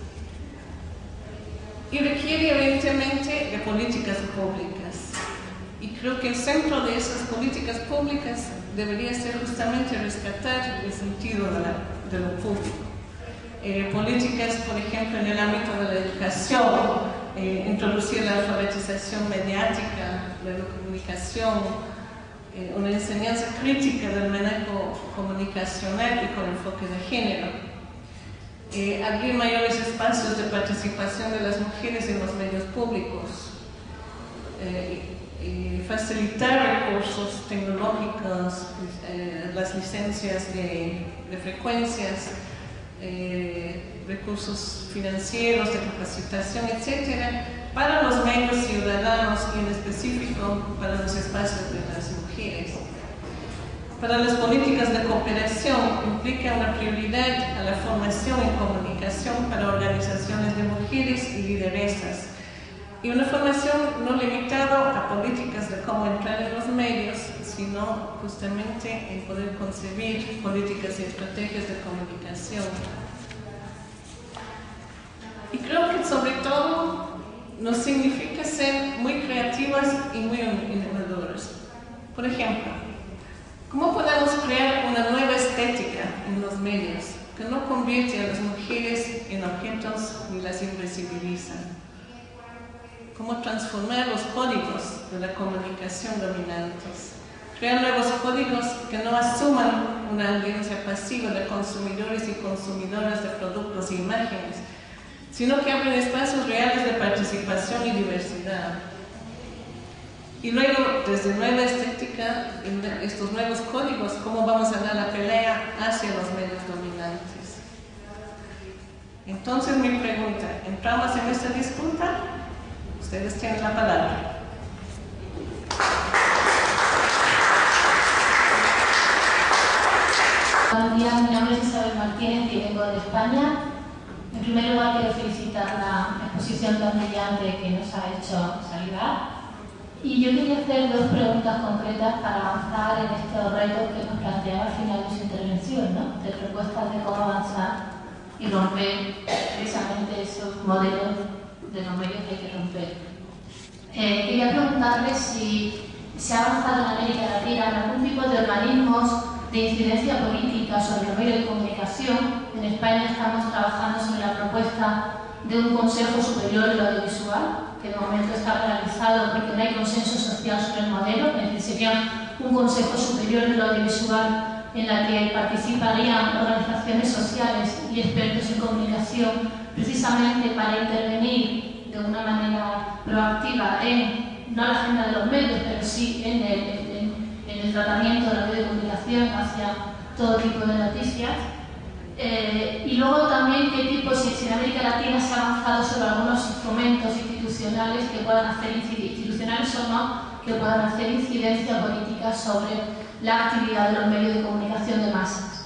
Y requiere evidentemente de políticas públicas. Y creo que el centro de esas políticas públicas debería ser justamente rescatar el sentido de, la, de lo público. Eh, políticas, por ejemplo, en el ámbito de la educación, eh, introducir la alfabetización mediática, la comunicación, eh, una enseñanza crítica del manejo comunicacional y con enfoque de género, eh, abrir mayores espacios de participación de las mujeres en los medios públicos, eh, y facilitar recursos tecnológicos, eh, las licencias de, de frecuencias, Eh, recursos financieros, de capacitación, etcétera, para los medios ciudadanos y en específico para los espacios de las mujeres. Para las políticas de cooperación implica una prioridad a la formación en comunicación para organizaciones de mujeres y lideresas y una formación no limitada a políticas de cómo entrar en los medios, sino justamente en poder concebir políticas y estrategias de comunicación. Y creo que sobre todo nos significa ser muy creativas y muy innovadoras. Por ejemplo, ¿cómo podemos crear una nueva estética en los medios que no convierte a las mujeres en objetos ni las invisibiliza? ¿Cómo transformar los códigos de la comunicación dominantes? Crear nuevos códigos que no asuman una audiencia pasiva de consumidores y consumidoras de productos e imágenes, sino que abren espacios reales de participación y diversidad. Y luego, desde nueva estética, estos nuevos códigos, ¿cómo vamos a dar la pelea hacia los medios dominantes? Entonces mi pregunta, ¿entramos en esta disputa? Ustedes tienen la palabra. Buenos días, mi nombre es Isabel Martínez y vengo de España. En primer lugar, quiero felicitar la exposición tan brillante que nos ha hecho Salidad. Y yo quería hacer dos preguntas concretas para avanzar en estos retos que nos planteaba al final de su intervención, ¿no? De propuestas de cómo avanzar y romper precisamente esos modelos de los medios que hay que romper. Eh, quería preguntarle si se ha avanzado en América Latina en algún tipo de organismos de incidencia política sobre los medios de comunicación. En España estamos trabajando sobre la propuesta de un Consejo Superior de lo Audiovisual, que de momento está paralizado porque no hay consenso social sobre el modelo, es decir, sería un Consejo Superior de lo Audiovisual en la que participarían organizaciones sociales y expertos en comunicación precisamente para intervenir de una manera proactiva en, no la agenda de los sí en el, en, en el tratamiento de la medio de comunicación hacia todo tipo de noticias. Eh, y luego también qué tipo, si, si en América Latina se ha avanzado sobre algunos instrumentos institucionales que puedan hacer, institucionales o no, que puedan hacer incidencia política sobre la actividad de los medios de comunicación de masas.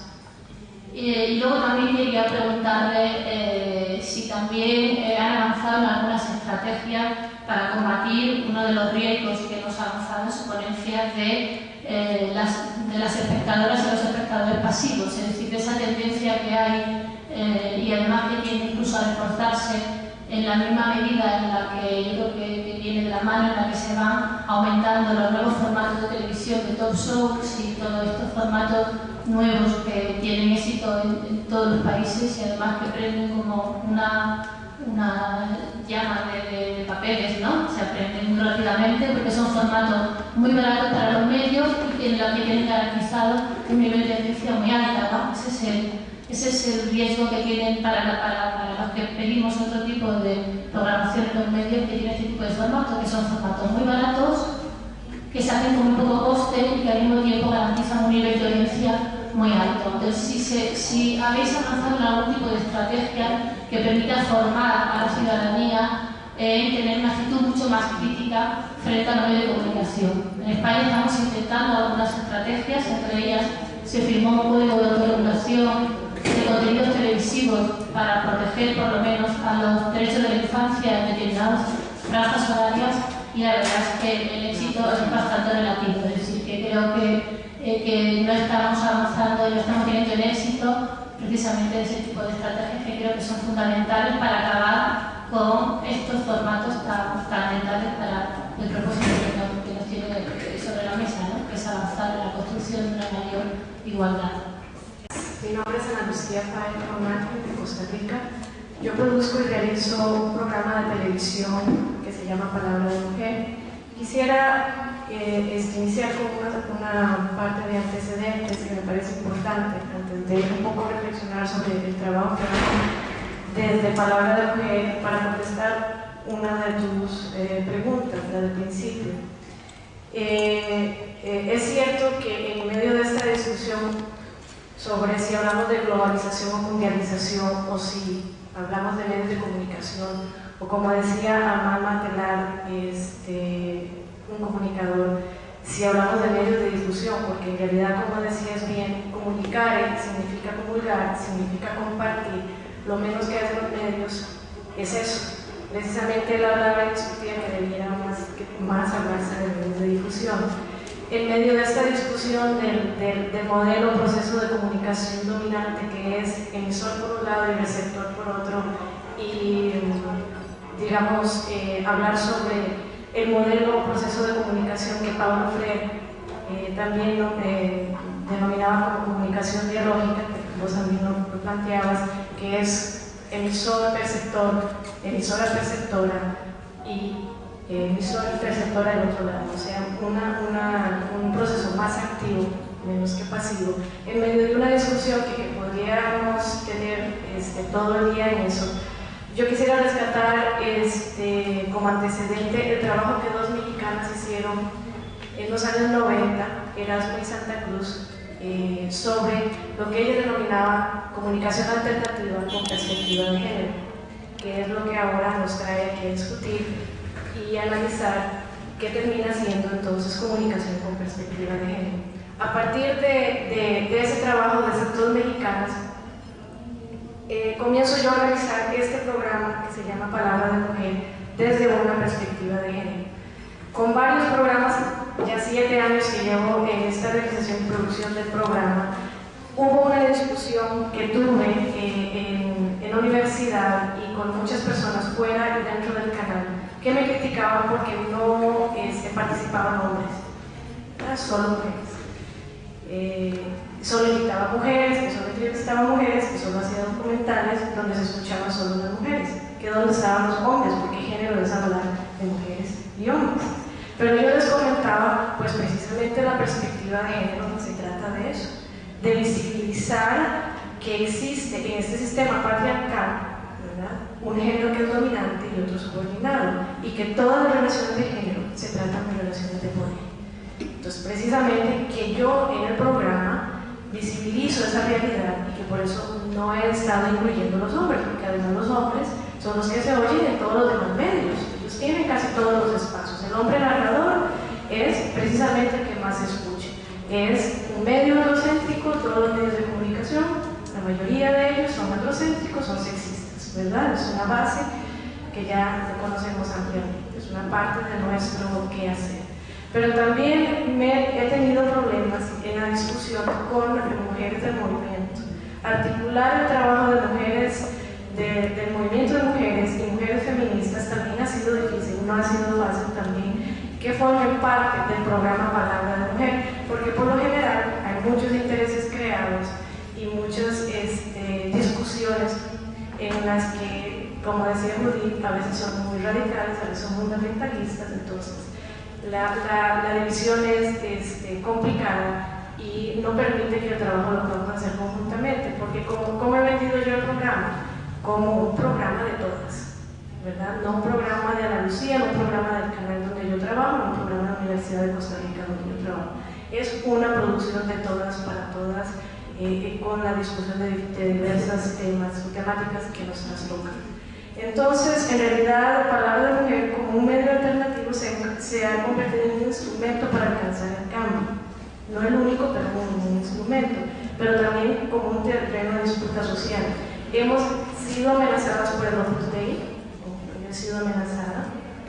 Eh, y luego también quería preguntarle eh, si también eh, han avanzado en algunas estrategias para combatir uno de los riesgos que nos ha avanzado en su ponencia de Eh, las, de las espectadoras y los espectadores pasivos, es decir, de esa tendencia que hay eh, y además que tiende incluso a reforzarse en la misma medida en la que yo creo que, que viene de la mano, en la que se van aumentando los nuevos formatos de televisión, de talk shows y todos estos formatos nuevos que tienen éxito en, en todos los países y además que prenden como una una llama de, de, de papeles, ¿no? Se aprenden muy rápidamente porque son formatos muy baratos para los medios y en los que tienen garantizado un nivel de audiencia muy alta, ¿no? Ese es el, ese es el riesgo que tienen para, la, para, para los que pedimos otro tipo de programación en los medios que tienen este tipo de formatos, que son formatos muy baratos, que se hacen con muy poco coste y que al mismo tiempo garantizan un nivel de audiencia muy alto. Entonces, si, se, si habéis avanzado en algún tipo de estrategia que permita formar a la ciudadanía en eh, tener una actitud mucho más crítica frente a los medios de comunicación. En España estamos intentando algunas estrategias, entre ellas se firmó un código de autorregulación de contenidos televisivos para proteger por lo menos a los derechos de la infancia en determinadas franjas horarias y la verdad es que el éxito es bastante relativo, es decir, que creo que Eh, que no estamos avanzando y no estamos teniendo el éxito precisamente de ese tipo de estrategias que creo que son fundamentales para acabar con estos formatos tan, tan mentales para el propósito que nos, que nos tiene sobre la mesa, ¿no? Que es avanzar en la construcción de una mayor igualdad. Mi nombre es Ana Lucía Páez Román, de Costa Rica. Yo produzco y realizo un programa de televisión que se llama Palabra de Mujer. Quisiera Eh, este, iniciar con una, una parte de antecedentes que me parece importante antes de un poco reflexionar sobre el trabajo que hago desde Palabra de Mujer para contestar una de tus eh, preguntas, la del principio. Eh, eh, es cierto que en medio de esta discusión sobre si hablamos de globalización o mundialización o si hablamos de medios de comunicación o como decía Amal Matelar, este, un comunicador, si hablamos de medios de difusión, porque en realidad, como decías bien, comunicar significa comulgar, significa compartir, lo menos que hacen los medios es eso. Precisamente él hablaba y discutía que debiera más, que más hablarse de medios de difusión. En medio de esta discusión del, del, del modelo proceso de comunicación dominante que es emisor por un lado y receptor por otro, y digamos, eh, hablar sobre el modelo o proceso de comunicación que Paulo Freire eh, también lo eh, denominaba como comunicación dialógica, que vos también lo, lo planteabas, que es emisor-perceptor, emisora-perceptora y eh, emisor-perceptora del otro lado, o sea, una, una, un proceso más activo, menos que pasivo, en medio de una discusión que, que podríamos tener este, todo el día en eso. Yo quisiera rescatar este, como antecedente el trabajo que dos mexicanas hicieron en los años noventa, Erasmo y Santa Cruz, eh, sobre lo que ellos denominaban comunicación alternativa con perspectiva de género, que es lo que ahora nos trae aquí a discutir y analizar qué termina siendo entonces comunicación con perspectiva de género. A partir de, de, de ese trabajo de esas dos mexicanas, Eh, comienzo yo a realizar este programa que se llama Palabra de Mujer desde una perspectiva de género. Con varios programas, ya siete años que llevo en esta realización y producción del programa, hubo una discusión que tuve eh, en, en la universidad y con muchas personas fuera y dentro del canal que me criticaban porque no este, participaban hombres, ¿verdad? Solo mujeres. Eh, solo invitaba mujeres, que solo entrevistaba mujeres, que solo hacía documentales donde se escuchaban solo las mujeres, que donde estaban los hombres, porque género es hablar de mujeres y hombres. Pero yo les comentaba, pues precisamente la perspectiva de género no se trata de eso, de visibilizar que existe en este sistema patriarcal, ¿verdad?, un género que es dominante y otro subordinado, y que todas las relaciones de género se tratan de relaciones de poder. Entonces, precisamente que yo en el programa visibilizo esa realidad y que por eso no he estado incluyendo a los hombres, porque además los hombres son los que se oyen en todos los demás medios. Ellos tienen casi todos los espacios. El hombre narrador es precisamente el que más se escucha. Es un medio androcéntrico, todos los medios de comunicación, la mayoría de ellos son androcéntricos, son sexistas, ¿verdad? Es una base que ya conocemos ampliamente, es una parte de nuestro quehacer. Pero también me, he tenido problemas en la discusión con mujeres del movimiento. Articular el trabajo de mujeres de, del movimiento de mujeres y mujeres feministas también ha sido difícil, no ha sido fácil también que formen parte del programa Palabra de Mujer, porque por lo general hay muchos intereses creados y muchas este, discusiones en las que, como decía Judith, a veces son muy radicales, a veces son fundamentalistas, entonces la, la, la división es este, complicada y no permite que el trabajo lo podamos hacer conjuntamente, porque como, como he vendido yo el programa, como un programa de todas, ¿verdad? No un programa de Ana Lucía, no un programa del canal donde yo trabajo, no un programa de la Universidad de Costa Rica donde yo trabajo. Es una producción de todas para todas, eh, con la discusión de, de diversos temas o temáticas que nos trastocan. Entonces, en realidad, Palabra de Mujer como un medio alternativo se, se ha convertido en un instrumento para alcanzar el cambio. No el único, pero un, un instrumento, pero también como un terreno de disputa social. Hemos sido amenazadas por el Opus Dei, he sido amenazada.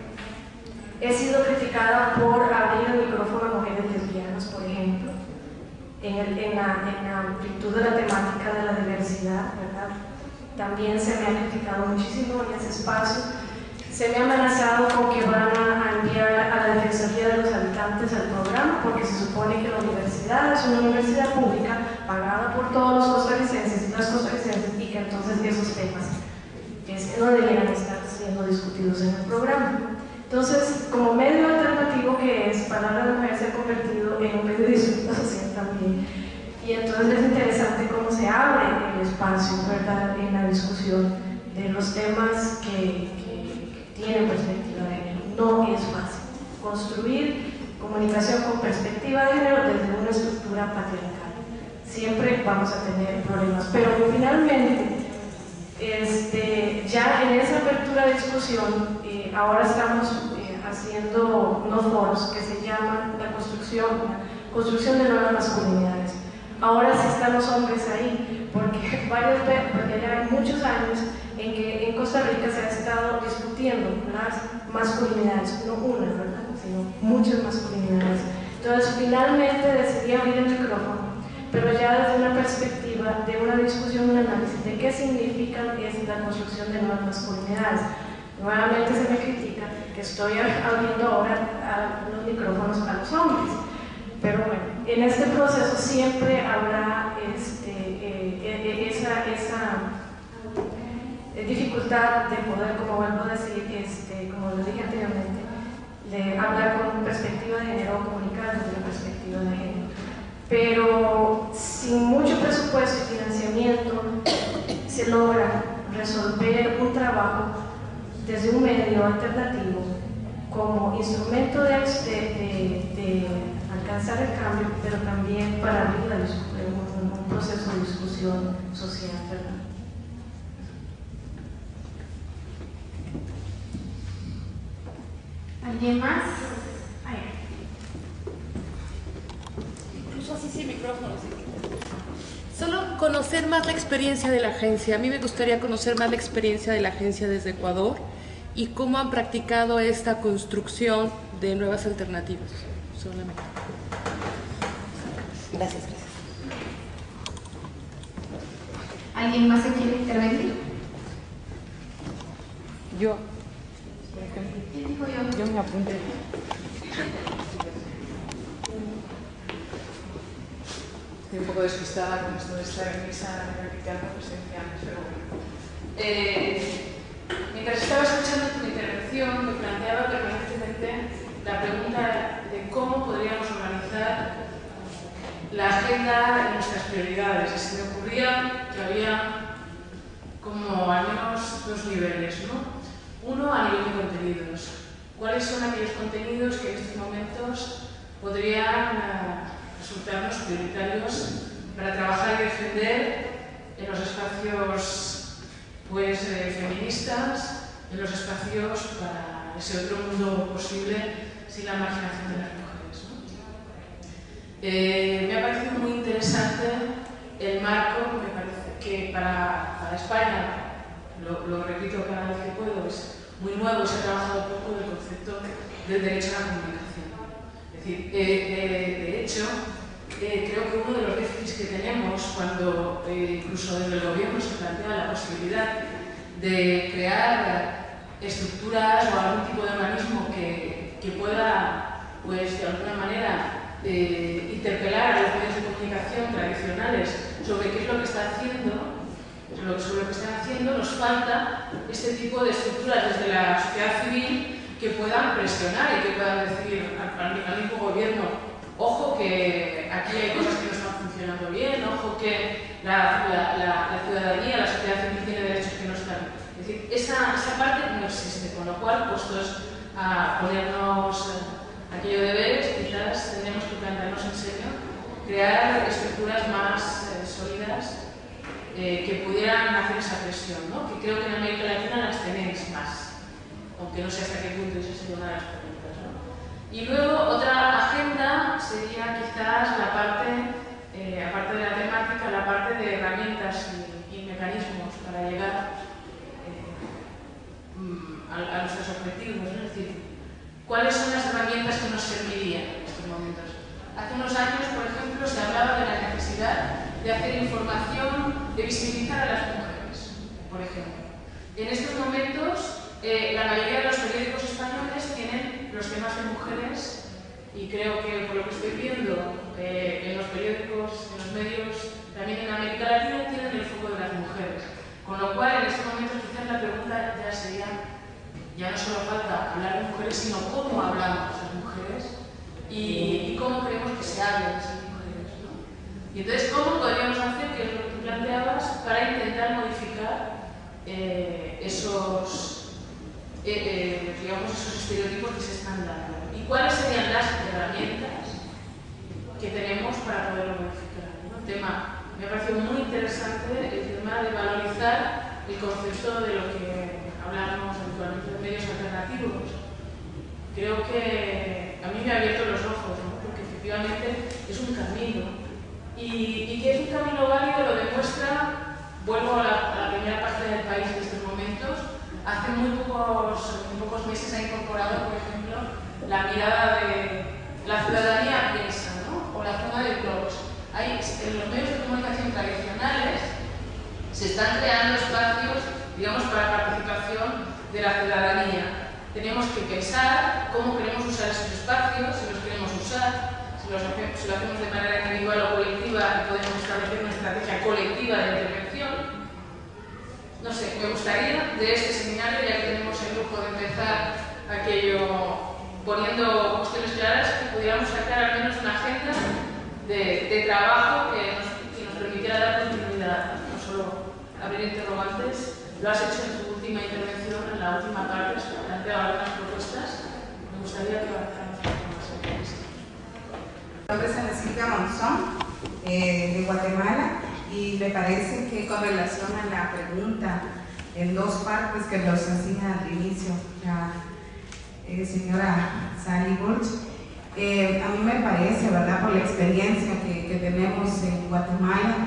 He sido criticada por abrir el micrófono a mujeres lesbianas, por ejemplo, en, el, en, la, en la amplitud de la temática de la diversidad, ¿verdad? También se me ha criticado muchísimo en ese espacio. Se me ha amenazado con que van a enviar a la Defensoría de los Habitantes al programa, porque se supone que la universidad es una universidad pública pagada por todos los costarricenses y las costarricenses, y que entonces esos temas es, no debieran estar siendo discutidos en el programa. Entonces, como medio alternativo que es, Palabra de Mujer se ha convertido en un medio de disputa social también. Y entonces es interesante cómo se abre el espacio, ¿verdad?, en la discusión de los temas que, que, que tienen perspectiva de género. No es fácil construir comunicación con perspectiva de género desde una estructura patriarcal. Siempre vamos a tener problemas, pero finalmente, este, ya en esa apertura de discusión, eh, ahora estamos eh, haciendo unos foros que se llaman la construcción, la construcción de nuevas masculinidades. Ahora sí están los hombres ahí, porque varios porque ya hay muchos años en que en Costa Rica se ha estado discutiendo las masculinidades, no una, ¿verdad?, sino muchas masculinidades. Entonces, finalmente decidí abrir el micrófono, pero ya desde una perspectiva de una discusión, un análisis de qué significa es la construcción de nuevas masculinidades. Nuevamente se me critica que estoy abriendo ahora a los micrófonos a los hombres. Pero bueno, en este proceso siempre habrá este, eh, esa, esa dificultad de poder, como vuelvo a decir, este, como lo dije anteriormente, de hablar con perspectiva de género o comunicar desde la perspectiva de género. Pero sin mucho presupuesto y financiamiento se logra resolver un trabajo desde un medio alternativo como instrumento de, de, de alcanzar el cambio, pero también para abrir la un, un proceso de discusión social, ¿verdad? ¿Alguien más? Ay. Incluso así sin micrófono. Sí. Solo conocer más la experiencia de la agencia. A mí me gustaría conocer más la experiencia de la agencia desde Ecuador y cómo han practicado esta construcción de nuevas alternativas. Solamente. Gracias, gracias. ¿Alguien más se quiere intervenir? Yo, por ejemplo. ¿Quién dijo yo? Yo me apunté. Estoy un poco despistada con esto de estar en misa practicando presenciales, pero bueno. Eh, mientras estaba escuchando tu intervención, me planteaba permanentemente la pregunta de cómo podríamos organizar la agenda de nuestras prioridades. Y se me ocurría que había como al menos dos niveles, ¿no? Uno a nivel de contenidos. ¿Cuáles son aquellos contenidos que en estos momentos podrían uh, resultarnos prioritarios para trabajar y defender en los espacios pues, eh, feministas, en los espacios para ese otro mundo posible sin la marginación de las mujeres, ¿no? Eh, me ha parecido muy interesante el marco, me parece que para, para España, lo, lo repito cada vez que puedo, es muy nuevo, se ha trabajado poco el concepto del derecho a la comunicación. Es decir, eh, eh, de hecho, eh, creo que uno de los déficits que tenemos cuando eh, incluso desde el gobierno se plantea la posibilidad de crear estructuras o algún tipo de organismo que, que pueda, pues de alguna manera, eh, interpelar a los medios de comunicación tradicionales sobre qué es lo que está haciendo, sobre lo que están haciendo, nos falta este tipo de estructuras desde la sociedad civil que puedan presionar y que puedan decir al, al mismo gobierno, ojo que aquí hay cosas que no están funcionando bien, ojo que la, la, la, la ciudadanía, la sociedad civil tiene derechos que no están. Es decir, esa, esa parte no existe, con lo cual, puestos a ponernos eh, aquello de deberes, quizás tendremos que plantearnos en serio crear estructuras más eh, sólidas eh, que pudieran hacer esa presión, ¿no? Que creo que en América Latina las tenéis más, aunque no sé hasta qué punto esa sería una de las preguntas, ¿no? Y luego otra agenda sería quizás la parte, eh, aparte de la temática, la parte de herramientas y, y mecanismos para llegar eh, a, a nuestros objetivos, ¿no? Es decir, ¿cuáles son las herramientas que nos servirían en estos momentos? Hace unos años, por ejemplo, se hablaba de la necesidad de hacer información, de visibilizar a las mujeres, por ejemplo. En estos momentos, eh, la mayoría de los periódicos españoles tienen los temas de mujeres y creo que, por lo que estoy viendo, eh, en los periódicos, en los medios, también en América Latina, tienen el foco de las mujeres. Con lo cual, en estos momentos, quizás la pregunta ya sería, ya no solo falta hablar de mujeres, sino cómo hablamos de las mujeres y, y cómo queremos que se hable de esas mujeres, ¿no? Y entonces, ¿cómo podríamos hacer, que es lo que tú planteabas, para intentar modificar eh, esos, eh, eh, digamos, esos estereotipos que se están dando? ¿Y cuáles serían las herramientas que tenemos para poderlo modificar, ¿no? El tema, me ha parecido muy interesante el tema de valorizar el concepto de lo que hablamos habitualmente de medios alternativos. Creo que a mí me ha abierto los ojos, ¿no? Porque efectivamente es un camino. Y, y que es un camino válido lo demuestra, vuelvo a la, a la primera parte del país en estos momentos, hace muy pocos, muy pocos meses ha incorporado, por ejemplo, la mirada de la ciudadanía piensa, ¿no? O la zona de blogs. Hay, en los medios de comunicación tradicionales se están creando espacios, digamos, para participación de la ciudadanía. Tenemos que pensar cómo queremos usar esos espacios, si los queremos usar, si, los hace, si lo hacemos de manera individual o colectiva y podemos establecer una estrategia colectiva de intervención. No sé, me gustaría de este seminario, ya que tenemos el lujo de empezar aquello poniendo cuestiones claras, que pudiéramos sacar al menos una agenda de, de trabajo que nos, que nos permitiera dar continuidad, no solo abrir interrogantes. Lo has hecho en tu última intervención, en la última parte, has planteado algunas propuestas. Me gustaría que avanzáramos un poco más en esto. Mi nombre es Ana Silvia Monzón, eh, de Guatemala, y me parece que con relación a la pregunta en dos partes que los hacía al inicio la eh, señora Sally Burch, eh, a mí me parece, ¿verdad?, por la experiencia que, que tenemos en Guatemala,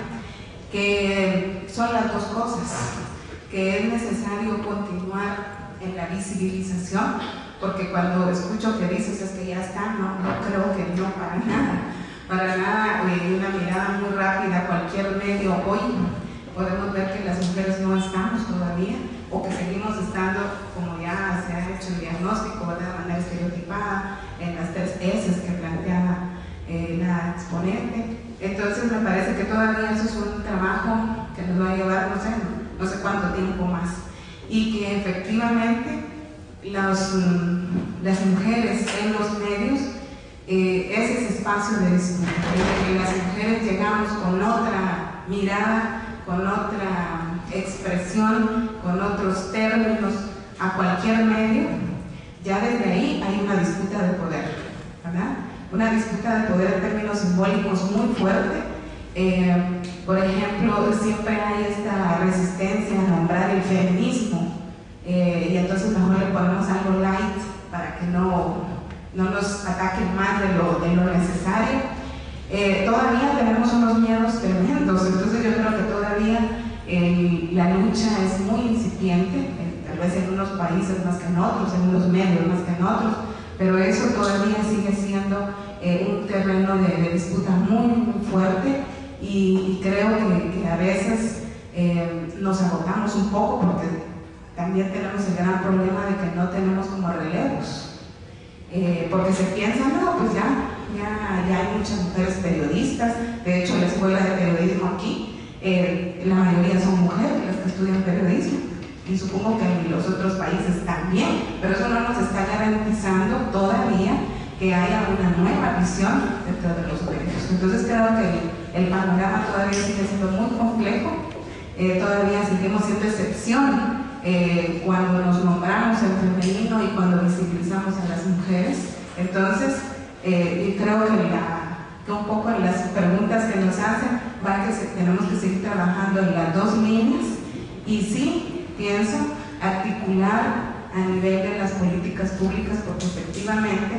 que son las dos cosas, que es necesario continuar en la visibilización, porque cuando escucho que dices es que ya está, no, no creo que no, para nada, para nada, eh, una mirada muy rápida a cualquier medio hoy, podemos ver que las mujeres no estamos todavía, o que seguimos estando, como ya se ha hecho el diagnóstico, de manera estereotipada, en las tres S que planteaba eh, la exponente. Entonces me parece que todavía eso es un trabajo que nos va a llevar, no sé, no sé cuánto tiempo más, y que efectivamente los, las mujeres en los medios eh, es ese espacio de estudio, en que las mujeres llegamos con otra mirada, con otra expresión, con otros términos a cualquier medio. Ya desde ahí hay una disputa de poder, ¿verdad? una disputa de poder en términos simbólicos muy fuerte. Eh, por ejemplo, siempre hay esta resistencia a nombrar el feminismo, eh, y entonces mejor le ponemos algo light para que no, no nos ataquen más de lo, de lo necesario. Eh, todavía tenemos unos miedos tremendos, entonces yo creo que todavía el, la lucha es muy incipiente, eh, tal vez en unos países más que en otros, en unos medios más que en otros, pero eso todavía sigue siendo eh, un terreno de, de disputa muy, muy fuerte, y, y creo que, que a veces eh, nos agotamos un poco porque también tenemos el gran problema de que no tenemos como relevos, eh, porque se piensa, no, pues ya Ya, ya hay muchas mujeres periodistas. De hecho, la escuela de periodismo aquí, eh, la mayoría son mujeres las que estudian periodismo, y supongo que en los otros países también, pero eso no nos está garantizando todavía que haya una nueva visión dentro de los medios. Entonces creo que el, el panorama todavía sigue siendo muy complejo, eh, todavía seguimos siendo excepción eh, cuando nos nombramos en femenino y cuando visibilizamos a las mujeres. Entonces, Eh, y creo que, la, que un poco en las preguntas que nos hacen va que se, tenemos que seguir trabajando en las dos líneas, y sí, pienso, articular a nivel de las políticas públicas, porque efectivamente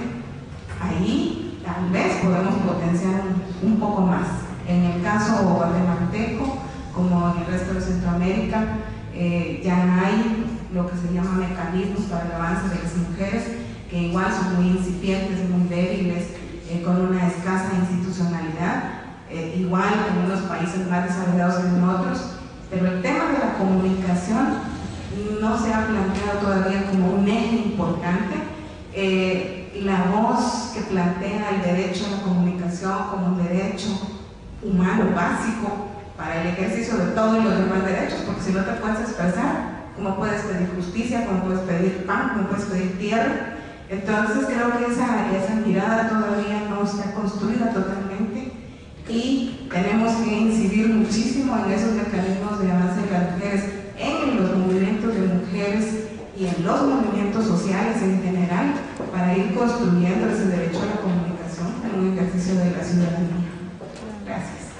ahí tal vez podemos potenciar un, un poco más. En el caso guatemalteco, como en el resto de Centroamérica, eh, ya hay lo que se llama mecanismos para el avance de las mujeres, que igual son muy incipientes, muy débiles, eh, con una escasa institucionalidad, eh, igual que en unos países más desarrollados que en otros, pero el tema de la comunicación no se ha planteado todavía como un eje importante. Eh, la voz que plantea el derecho a la comunicación como un derecho humano básico para el ejercicio de todos los demás derechos, porque si no te puedes expresar, ¿cómo puedes pedir justicia? ¿Cómo puedes pedir pan? ¿Cómo puedes pedir tierra? Entonces creo que esa, esa mirada todavía no está construida totalmente, y tenemos que incidir muchísimo en esos mecanismos de avance de las mujeres, en los movimientos de mujeres y en los movimientos sociales en general, para ir construyendo ese derecho a la comunicación en un ejercicio de la ciudadanía. Gracias.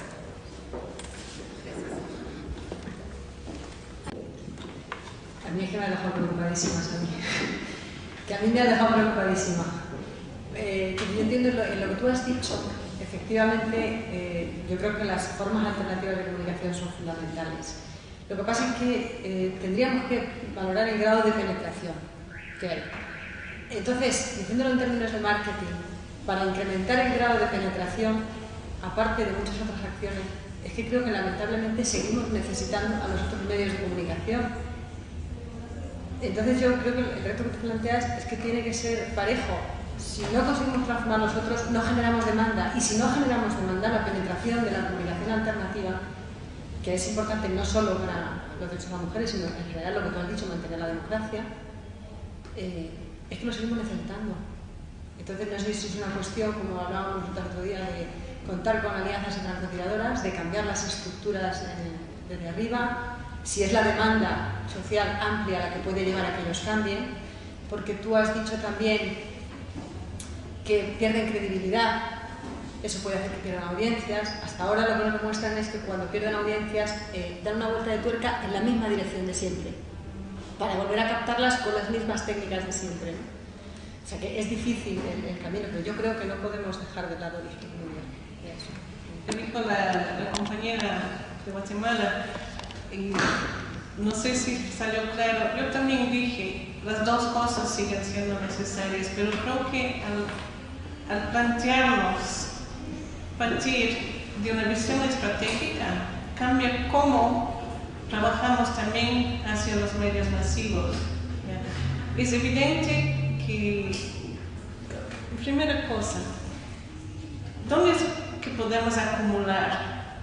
A mí es que me ha dejado preocupadísima, Sonia. Que a mí me ha dejado preocupadísima. Eh, que yo entiendo en lo, en lo que tú has dicho, efectivamente, eh, yo creo que las formas alternativas de comunicación son fundamentales. Lo que pasa es que eh, tendríamos que valorar el grado de penetración que hay. Entonces, diciéndolo en términos de marketing, para incrementar el grado de penetración, aparte de muchas otras acciones, es que creo que lamentablemente seguimos necesitando a los otros medios de comunicación. Entonces yo creo que el reto que tú planteas es que tiene que ser parejo. Si no conseguimos transformar nosotros, no generamos demanda, y si no generamos demanda, la penetración de la comunicación alternativa, que es importante no solo para los derechos de las mujeres, sino en general lo que tú has dicho, mantener la democracia, eh, es que lo seguimos necesitando. Entonces no sé si es una cuestión, como hablábamos el otro día, de contar con alianzas y francotiradoras, de cambiar las estructuras en, desde arriba, si es la demanda social amplia la que puede llevar a que ellos cambien, porque tú has dicho también que pierden credibilidad, eso puede hacer que pierdan audiencias. Hasta ahora lo que nos demuestran es que cuando pierden audiencias eh, dan una vuelta de tuerca en la misma dirección de siempre, para volver a captarlas con las mismas técnicas de siempre, ¿no? O sea que es difícil el, el camino, pero yo creo que no podemos dejar de lado esto. Muy bien. Eso. Lo dijo la, la compañera de Guatemala, y no sé si salió claro, yo también dije, las dos cosas siguen siendo necesarias, pero creo que al, al plantearnos partir de una visión estratégica, cambia cómo trabajamos también hacia los medios masivos. ¿Ya? Es evidente que, primera cosa, ¿dónde es que podemos acumular?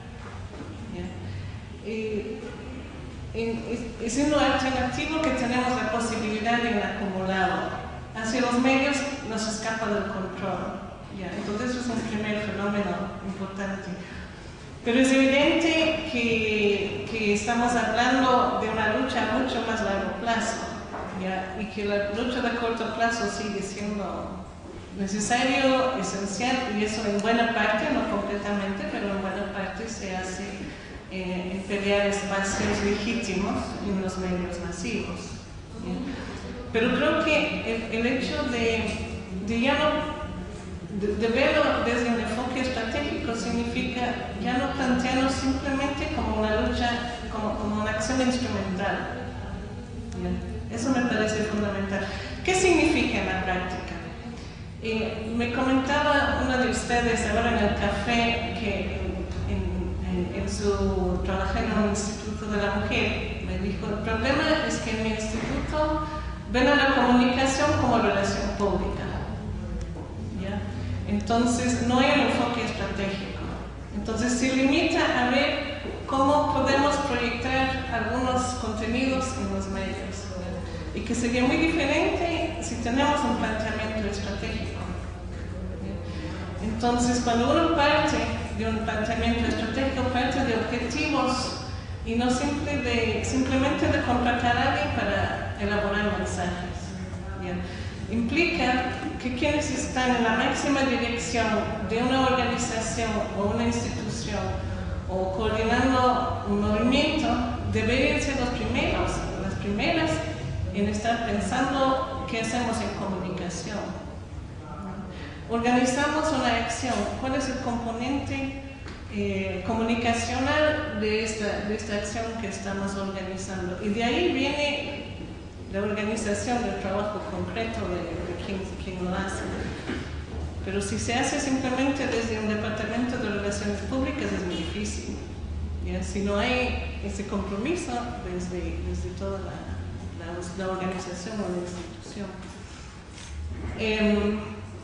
¿Ya? Y, es en lo alternativo que tenemos la posibilidad de un acumulado. Hacia los medios nos escapa del control. ¿Ya? Entonces es un primer fenómeno importante. Pero es evidente que, que estamos hablando de una lucha a mucho más largo plazo, ¿ya? Y que la lucha de corto plazo sigue siendo necesario, esencial, y eso en buena parte, no completamente, pero en buena parte se hace eh, en pelear espacios legítimos en los medios masivos. ¿Sí? Pero creo que el, el hecho de, de ya no de, de verlo desde un enfoque estratégico significa ya no plantearlo simplemente como una lucha, como, como una acción instrumental. ¿Sí? Eso me parece fundamental. ¿Qué significa en la práctica? Eh, me comentaba una de ustedes ahora en el café que en, en, en su trabajo en un instituto de la mujer me dijo, el problema es que en mi instituto ven a la comunicación como relación pública. ¿Ya? Entonces no hay un enfoque estratégico. Entonces se limita a ver cómo podemos proyectar algunos contenidos en los medios. Y que sería muy diferente si tenemos un planteamiento estratégico. Entonces, cuando uno parte de un planteamiento estratégico, parte de objetivos y no simple de, simplemente de contratar a alguien para elaborar mensajes. ¿Bien? Implica que quienes están en la máxima dirección de una organización o una institución o coordinando un movimiento deberían ser los primeros, las primeras en estar pensando qué hacemos en comunicación. Organizamos una acción, ¿cuál es el componente eh, comunicacional de esta, de esta acción que estamos organizando? Y de ahí viene la organización del trabajo concreto de, de quien, quien lo hace. Pero si se hace simplemente desde un departamento de relaciones públicas es muy difícil. ¿Ya? Si no hay ese compromiso desde, desde toda la La, la organización o la institución. Eh,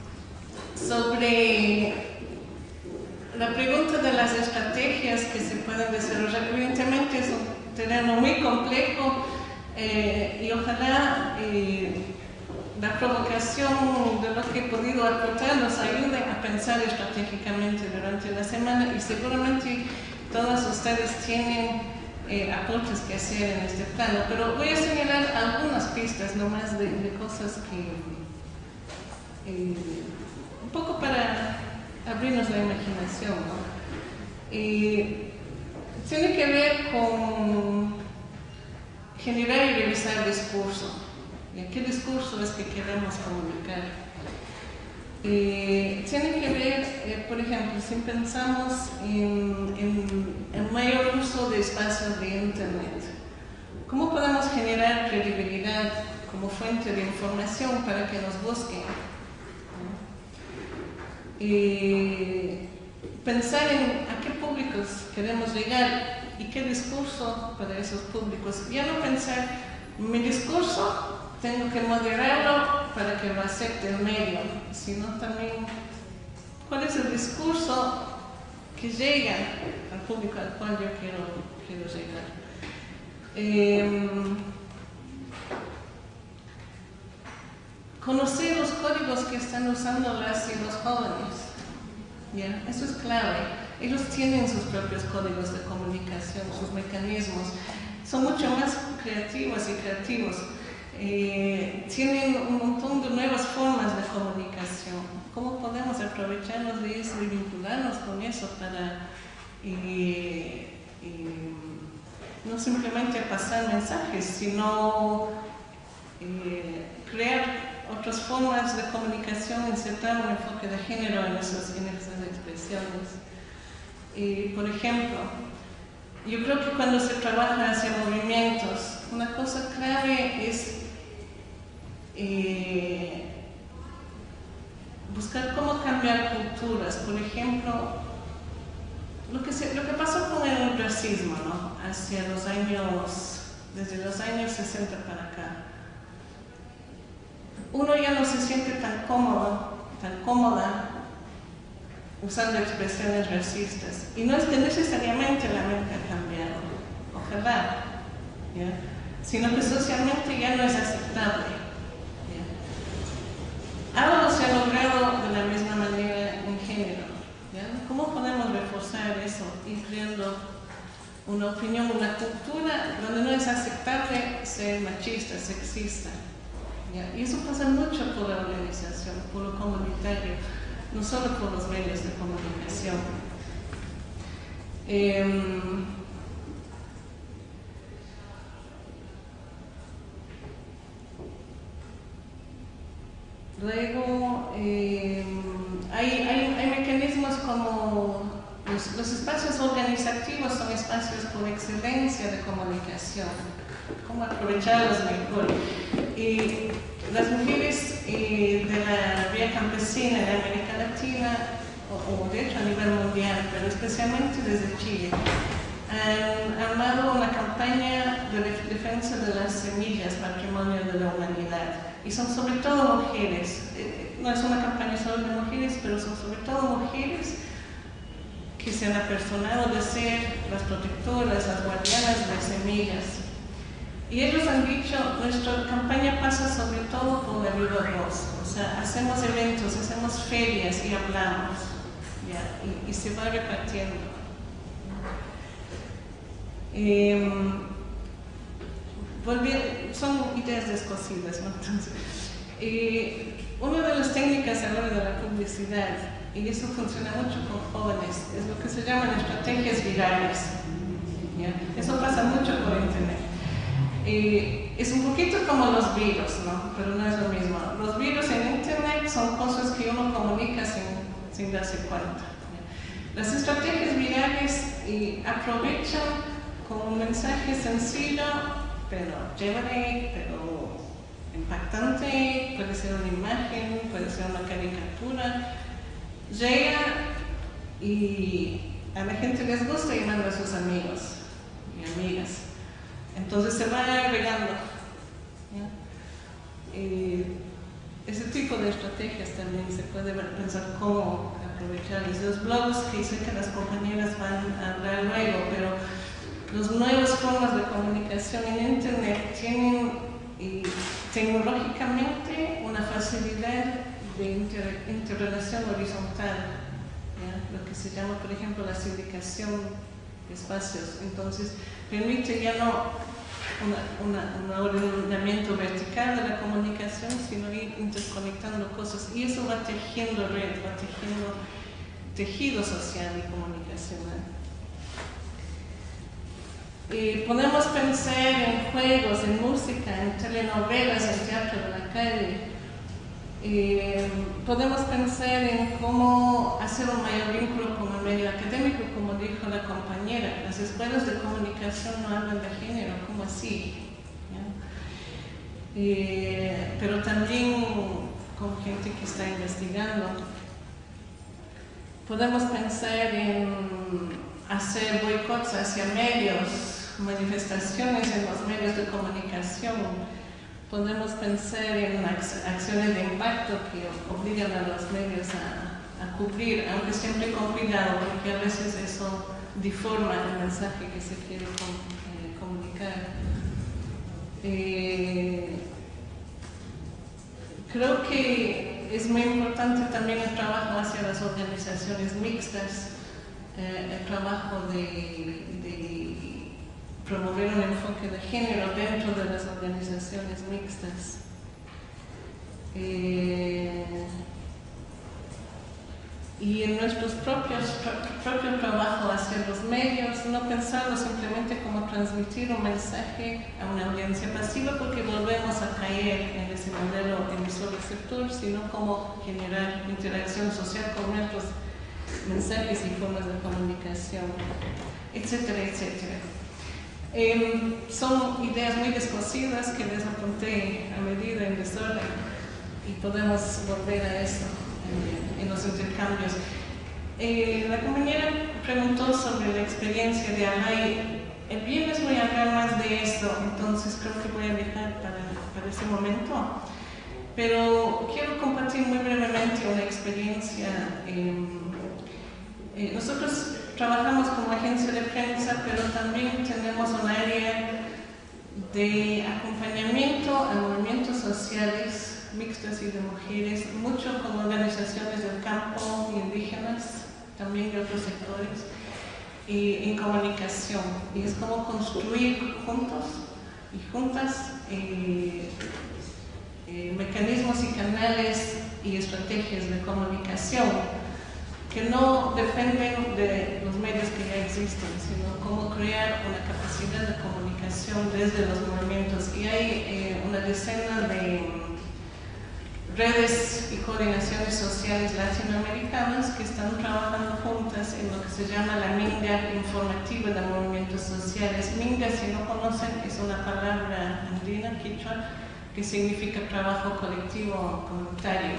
sobre la pregunta de las estrategias que se pueden desarrollar, evidentemente es un terreno muy complejo eh, y ojalá eh, la provocación de lo que he podido aportar nos ayude a pensar estratégicamente durante la semana y seguramente todas ustedes tienen Eh, aportes que hacer en este plano, pero voy a señalar algunas pistas nomás de, de cosas que eh, un poco para abrirnos la imaginación, ¿no? Eh, tiene que ver con generar y revisar discurso. ¿Qué discurso es que queremos comunicar? Eh, tiene que ver, eh, por ejemplo, si pensamos en, en el mayor uso de espacios de Internet, ¿cómo podemos generar credibilidad como fuente de información para que nos busquen? Eh, pensar en a qué públicos queremos llegar y qué discurso para esos públicos. Ya no pensar, mi discurso tengo que moderarlo para que lo acepte el medio, sino también cuál es el discurso que llega al público al cual yo quiero, quiero llegar. Eh, conocer los códigos que están usando las y los jóvenes, ¿ya? Eso es clave. Ellos tienen sus propios códigos de comunicación, sus mecanismos, son mucho más creativos y creativos. Eh, tienen un montón de nuevas formas de comunicación. ¿Cómo podemos aprovecharnos de eso y vincularnos con eso para eh, eh, no simplemente pasar mensajes, sino eh, crear otras formas de comunicación, insertar un enfoque de género en, esos, en esas expresiones? Eh, por ejemplo, yo creo que cuando se trabaja hacia movimientos, una cosa clave es Eh, buscar cómo cambiar culturas. Por ejemplo, lo que, se, lo que pasó con el racismo, ¿no? Hacia los años, desde los años sesenta para acá. Uno ya no se siente tan cómodo, tan cómoda usando expresiones racistas. Y no es que necesariamente la mente ha cambiado, ojalá, ¿ya? Sino que socialmente ya no es aceptable. Algo se ha logrado de la misma manera en género. ¿Ya? ¿Cómo podemos reforzar eso? Ir creando una opinión, una cultura donde no es aceptable ser machista, sexista. ¿Ya? Y eso pasa mucho por la organización, vínculo comunitario, no solo por los medios de comunicación. Eh, luego, eh, hay, hay, hay mecanismos como los, los espacios organizativos son espacios por excelencia de comunicación, cómo aprovecharlos mejor. Y las mujeres eh, de la vía campesina en América Latina, o, o de hecho a nivel mundial, pero especialmente desde Chile, han armado una campaña de defensa de las semillas, patrimonio de la humanidad. Y son sobre todo mujeres, eh, no es una campaña solo de mujeres, pero son sobre todo mujeres que se han apersonado de ser las protectoras, las guardianas de semillas. Y ellos han dicho, nuestra campaña pasa sobre todo por la viva voz, o sea, hacemos eventos, hacemos ferias y hablamos, ¿ya? Y, y se va repartiendo. Eh, volver, son ideas descosidas, ¿no? Entonces, eh, una de las técnicas a la hora de la publicidad, y eso funciona mucho con jóvenes, es lo que se llaman estrategias virales, ¿ya? Eso pasa mucho por internet. Eh, es un poquito como los virus, ¿no? Pero no es lo mismo. Los virus en internet son cosas que uno comunica sin, sin darse cuenta. Las estrategias virales eh, aprovechan con un mensaje sencillo, pero chévere, pero impactante, puede ser una imagen, puede ser una caricatura, llega y a la gente les gusta y manda a sus amigos y amigas. Entonces se va agregando. Eh, ese tipo de estrategias también se puede pensar cómo aprovecharlas. Los blogs que sé que las compañeras van a hablar luego, pero las nuevas formas de comunicación en internet tienen eh, tecnológicamente una facilidad de inter interrelación horizontal, ¿ya? Lo que se llama, por ejemplo, la sindicación de espacios. Entonces permite ya no una, una, un ordenamiento vertical de la comunicación, sino ir interconectando cosas, y eso va tejiendo red, va tejiendo tejido social y comunicacional. Eh, podemos pensar en juegos, en música, en telenovelas, en teatro de la calle. Eh, podemos pensar en cómo hacer un mayor vínculo con el medio académico, como dijo la compañera. Las escuelas de comunicación no hablan de género, ¿cómo así? Eh, pero también con gente que está investigando. Podemos pensar en hacer boicots hacia medios, manifestaciones en los medios de comunicación. Podemos pensar en acciones de impacto que obligan a los medios a, a cubrir, aunque siempre con cuidado, porque a veces eso deforma el mensaje que se quiere com, eh, comunicar. Eh, creo que es muy importante también el trabajo hacia las organizaciones mixtas, eh, el trabajo de, de promover un enfoque de género dentro de las organizaciones mixtas. Eh, y en nuestros propios propio trabajo hacia los medios, no pensarlo simplemente como transmitir un mensaje a una audiencia pasiva, porque volvemos a caer en ese modelo emisor-receptor, sino como generar interacción social con nuestros mensajes y formas de comunicación, etcétera, etcétera. Eh, son ideas muy descosidas que les apunté a medida en desorden, y podemos volver a eso en, en los intercambios. Eh, la compañera preguntó sobre la experiencia de Alay. El viernes voy a hablar más de esto, entonces creo que voy a dejar para, para ese momento. Pero quiero compartir muy brevemente una experiencia. Eh, eh, nosotros trabajamos como agencia de prensa, pero también tenemos un área de acompañamiento a movimientos sociales mixtos y de mujeres, mucho con organizaciones del campo, indígenas, también de otros sectores, y en comunicación. Y es como construir juntos y juntas eh, eh, mecanismos y canales y estrategias de comunicación que no dependen de los medios que ya existen, sino cómo crear una capacidad de comunicación desde los movimientos. Y hay eh, una decena de redes y coordinaciones sociales latinoamericanas que están trabajando juntas en lo que se llama la Minga informativa de movimientos sociales. Minga, si no conocen, es una palabra andina, quichua, que significa trabajo colectivo comunitario.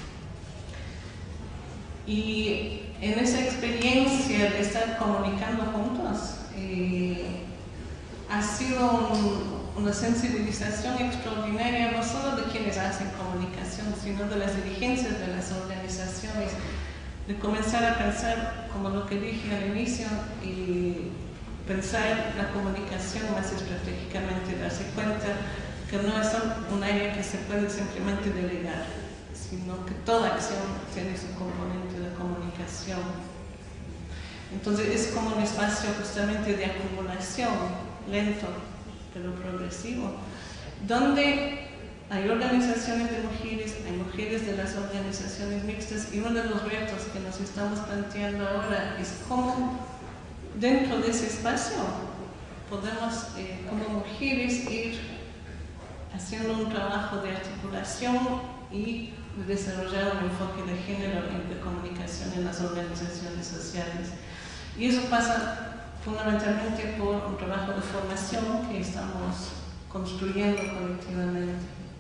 Y en esa experiencia de estar comunicando juntos, eh, ha sido un, una sensibilización extraordinaria, no solo de quienes hacen comunicación, sino de las dirigencias de las organizaciones, de comenzar a pensar, como lo que dije al inicio, y pensar la comunicación más estratégicamente, darse cuenta que no es un área que se puede simplemente delegar, sino que toda acción tiene su componente de comunicación. Entonces es como un espacio justamente de acumulación, lento pero progresivo, donde hay organizaciones de mujeres, hay mujeres de las organizaciones mixtas, y uno de los retos que nos estamos planteando ahora es cómo dentro de ese espacio podemos eh, como mujeres ir haciendo un trabajo de articulación y desarrollar un enfoque de género y de comunicación en las organizaciones sociales. Y eso pasa fundamentalmente por un trabajo de formación que estamos construyendo colectivamente.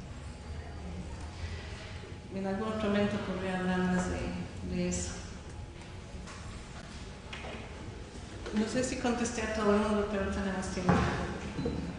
En algún otro momento podría hablar más de, de eso. No sé si contesté a todo el mundo, pero tenemos tiempo.